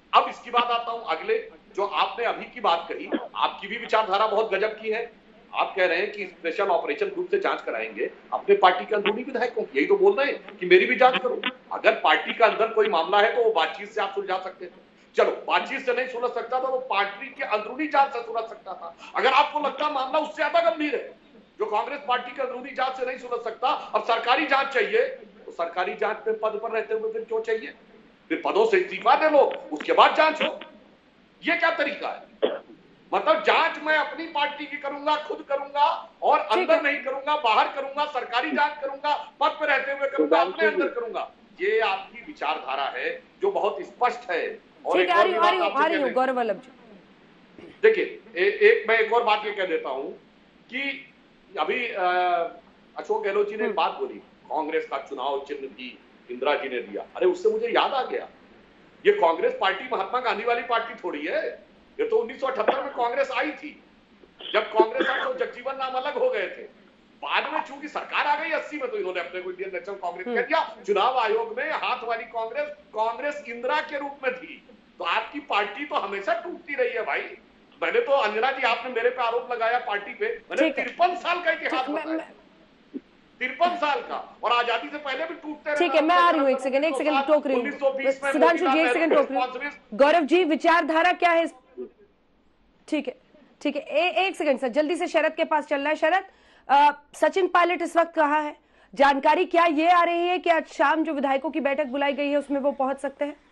अब इसकी बात आता हूं अगले, जो आपने अभी की बात कही, आपकी भी विचारधारा बहुत गजब की है। आप कह रहे हैं कि स्पेशल ऑपरेशन ग्रुप से जांच कराएंगे अपने पार्टी के अंदरूनी विधायकों की, यही तो बोल रहे हैं कि मेरी भी जांच करो। अगर पार्टी का अंदर कोई मामला है तो वो बातचीत से आप सुलझा सकते थे। चलो बातचीत से नहीं सुलझ सकता था, वो पार्टी के अंदरूनी जांच से सुलझ सकता था। अगर आपको लगता मामला उससे ज्यादा गंभीर है, जो कांग्रेस पार्टी के अंदरूनी जांच से नहीं सुलझ सकता, अब सरकारी जांच चाहिए, तो सरकारी जांच में पद पर रहते हुए फिर क्यों चाहिए? फिर पदों से इस्तीफा दे लो, उसके बाद जांच हो। ये क्या तरीका है? मतलब जांच मैं अपनी पार्टी की करूंगा, खुद करूंगा, और अंदर नहीं करूंगा, बाहर करूंगा, सरकारी जांच करूंगा, पद पर रहते हुए करूंगा, अपने अंदर करूंगा। ये आपकी विचारधारा है जो बहुत स्पष्ट है। और एक और बात गौरव वल्लभ जी, देखिए, एक मैं एक और बात ये कह देता हूं कि अभी अशोक गहलोत जी ने एक बात बोली, कांग्रेस का चुनाव चिन्ह भी इंदिरा जी ने दिया। अरे उससे मुझे याद आ गया, ये कांग्रेस पार्टी महात्मा गांधी वाली पार्टी थोड़ी है, ये तो उन्नीस सौ अठहत्तर में कांग्रेस आई थी, जब कांग्रेस और तो जगजीवन राम अलग हो गए थे। बाद में चूंकि सरकार आ गई अस्सी में, तो इन्होंने अपने को इंडियन नेशनल कांग्रेस कह दिया। चुनाव आयोग में हाथ वाली कांग्रेस कांग्रेस इंदिरा के रूप में थी। तो आपकी पार्टी तो हमेशा टूटती रही है भाई। मैंने तो, अंजना जी आपने मेरे पे आरोप लगाया पार्टी पे, मैंने तिरपन साल का इतिहास बताया, तिरपन साल का, और आजादी से पहले भी टूटते रहे। ठीक है, मैं आ रही हूँ, एक सेकंड एक सेकंड टोक रही हूँ सुधांशु जी, एक सेकंड टोक रही हूँ। गौरव जी, विचारधारा क्या है? ठीक है ठीक है, ए, एक सेकंड सर, जल्दी से शरद के पास चलना है। शरद, आ, सचिन पायलट इस वक्त कहाँ है? जानकारी क्या ये आ रही है कि आज शाम जो विधायकों की बैठक बुलाई गई है उसमें वो पहुंच सकते हैं?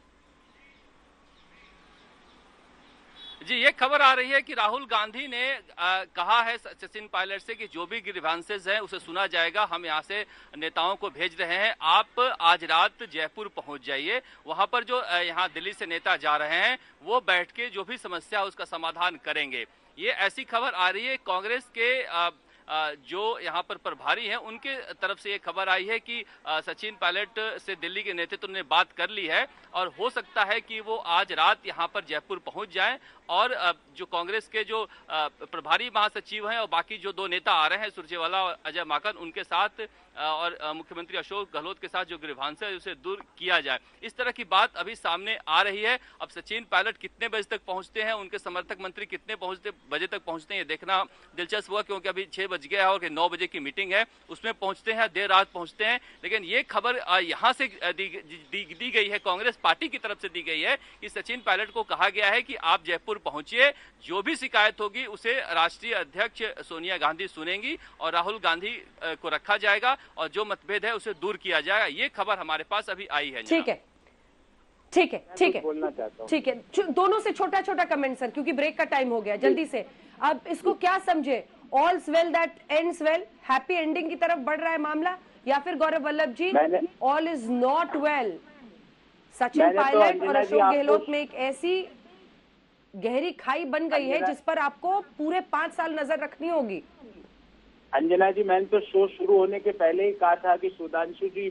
जी, ये खबर आ रही है कि राहुल गांधी ने आ, कहा है सचिन पायलट से कि जो भी ग्रीवांसेस हैं उसे सुना जाएगा। हम यहाँ से नेताओं को भेज रहे हैं, आप आज रात जयपुर पहुंच जाइए, वहां पर जो यहाँ दिल्ली से नेता जा रहे हैं वो बैठ के जो भी समस्या है उसका समाधान करेंगे। ये ऐसी खबर आ रही है। कांग्रेस के आ, जो यहाँ पर प्रभारी हैं उनके तरफ से ये खबर आई है कि सचिन पायलट से दिल्ली के नेतृत्व ने बात कर ली है और हो सकता है कि वो आज रात यहाँ पर जयपुर पहुंच जाएं और जो कांग्रेस के जो प्रभारी महासचिव हैं और बाकी जो दो नेता आ रहे हैं, सुरजेवाला और अजय माकन, उनके साथ और मुख्यमंत्री अशोक गहलोत के साथ जो ग्रीवांस है उसे दूर किया जाए। इस तरह की बात अभी सामने आ रही है। अब सचिन पायलट कितने बजे तक पहुंचते हैं, उनके समर्थक मंत्री कितने पहुंचते बजे तक पहुंचते हैं, ये देखना दिलचस्प हुआ, क्योंकि अभी छह बज गया है और नौ बजे की मीटिंग है, उसमें पहुंचते हैं, देर रात पहुंचते हैं। लेकिन ये खबर यहाँ से दी, दी, दी गई है, कांग्रेस पार्टी की तरफ से दी गई है कि सचिन पायलट को कहा गया है कि आप जयपुर पहुंचिए, जो भी शिकायत होगी उसे राष्ट्रीय अध्यक्ष सोनिया गांधी सुनेंगी और राहुल गांधी को रखा जाएगा और जो मतभेद है उसे दूर किया जाएगा। ये खबर हमारे पास अभी आई है। ठीक है ठीक है ठीक है ठीक है, दोनों से छोटा छोटा कमेंट सर, क्योंकि ब्रेक का टाइम हो गया, जल्दी से। अब इसको क्या समझे? All's well that ends well, happy ending की तरफ बढ़ रहा है मामला, या फिर Gaurav Vallabh ji all is not well? Sachin Pilot और अशोक गहलोत में एक ऐसी गहरी खाई बन गई है जिस पर आपको पूरे पांच साल नजर रखनी होगी। अंजना जी, मैंने तो शो शुरू होने के पहले ही कहा था कि सुधांशु जी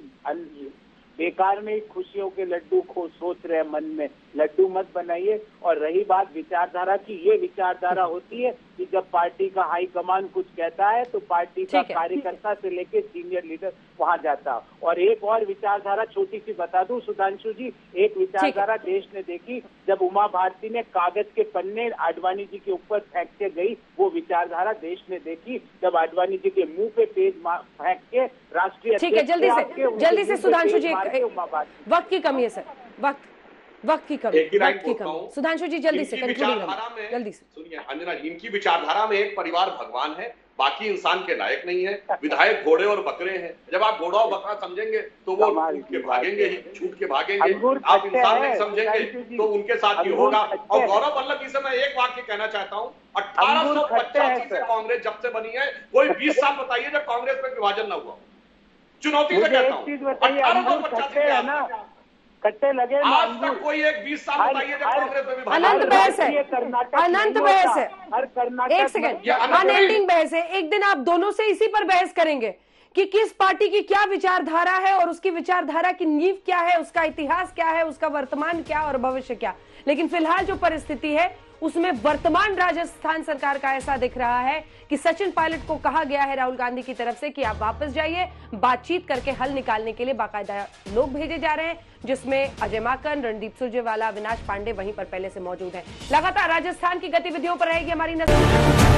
बेकार में खुशियों के लड्डू को सोच रहे हैं, मन में लड्डू मत बनाइए। और रही बात विचारधारा की, ये विचारधारा होती है कि जब पार्टी का हाईकमान कुछ कहता है तो पार्टी का कार्यकर्ता से लेके सीनियर लीडर वहां जाता। और एक और विचारधारा छोटी सी बता दूं सुधांशु जी, एक विचारधारा देश ने देखी जब उमा भारती ने कागज के पन्ने आडवाणी जी के ऊपर फेंक के गई, वो विचारधारा देश ने देखी जब आडवाणी जी के मुंह पे पेज फेंक के राष्ट्रीय। ठीक है, जल्दी से जल्दी से सुधांशु जी, वक्त की कमी है सर, वक्त वक्त की कमी वक्त की कमी सुधांशु जी, जल्दी से कंक्लूडिंग जल्दी से सुनिए। अंजना, इनकी विचारधारा में एक परिवार भगवान है, बाकी इंसान के लायक नहीं है। विधायक घोड़े और बकरे हैं, जब आप घोड़ा और बकरा समझेंगे तो वो छूट के भागेंगे ही, छूट के भागेंगे। आप इंसान नहीं समझेंगे तो उनके साथ ही होगा। और गौरव वल्लभ जी से मैं एक वाक्य कहना चाहता हूँ, अठारह सौ पचासी से कांग्रेस जब से बनी है, कोई बीस साल बताइए जब कांग्रेस में विभाजन न हुआ। चुनौती से कहता हूँ, अठारह सौ पचासी से कट्टे लगे। आज तक कोई एक बीस साल बताइए जब कांग्रेस में विभाजन। अनंत बहस है, अनंत बहस है, एक सेकंड, अनएंडिंग बहस है। एक दिन आप दोनों से इसी पर बहस करेंगे कि किस पार्टी की क्या विचारधारा है और उसकी विचारधारा की नींव क्या है, उसका इतिहास क्या है, उसका वर्तमान क्या और भविष्य क्या। लेकिन फिलहाल जो परिस्थिति है उसमें वर्तमान राजस्थान सरकार का ऐसा दिख रहा है कि सचिन पायलट को कहा गया है राहुल गांधी की तरफ से कि आप वापस जाइए, बातचीत करके हल निकालने के लिए बाकायदा लोग भेजे जा रहे हैं, जिसमें अजय माकन, रणदीप सुरजेवाला, अविनाश पांडे वहीं पर पहले से मौजूद हैं। लगातार राजस्थान की गतिविधियों पर रहेगी हमारी नजर।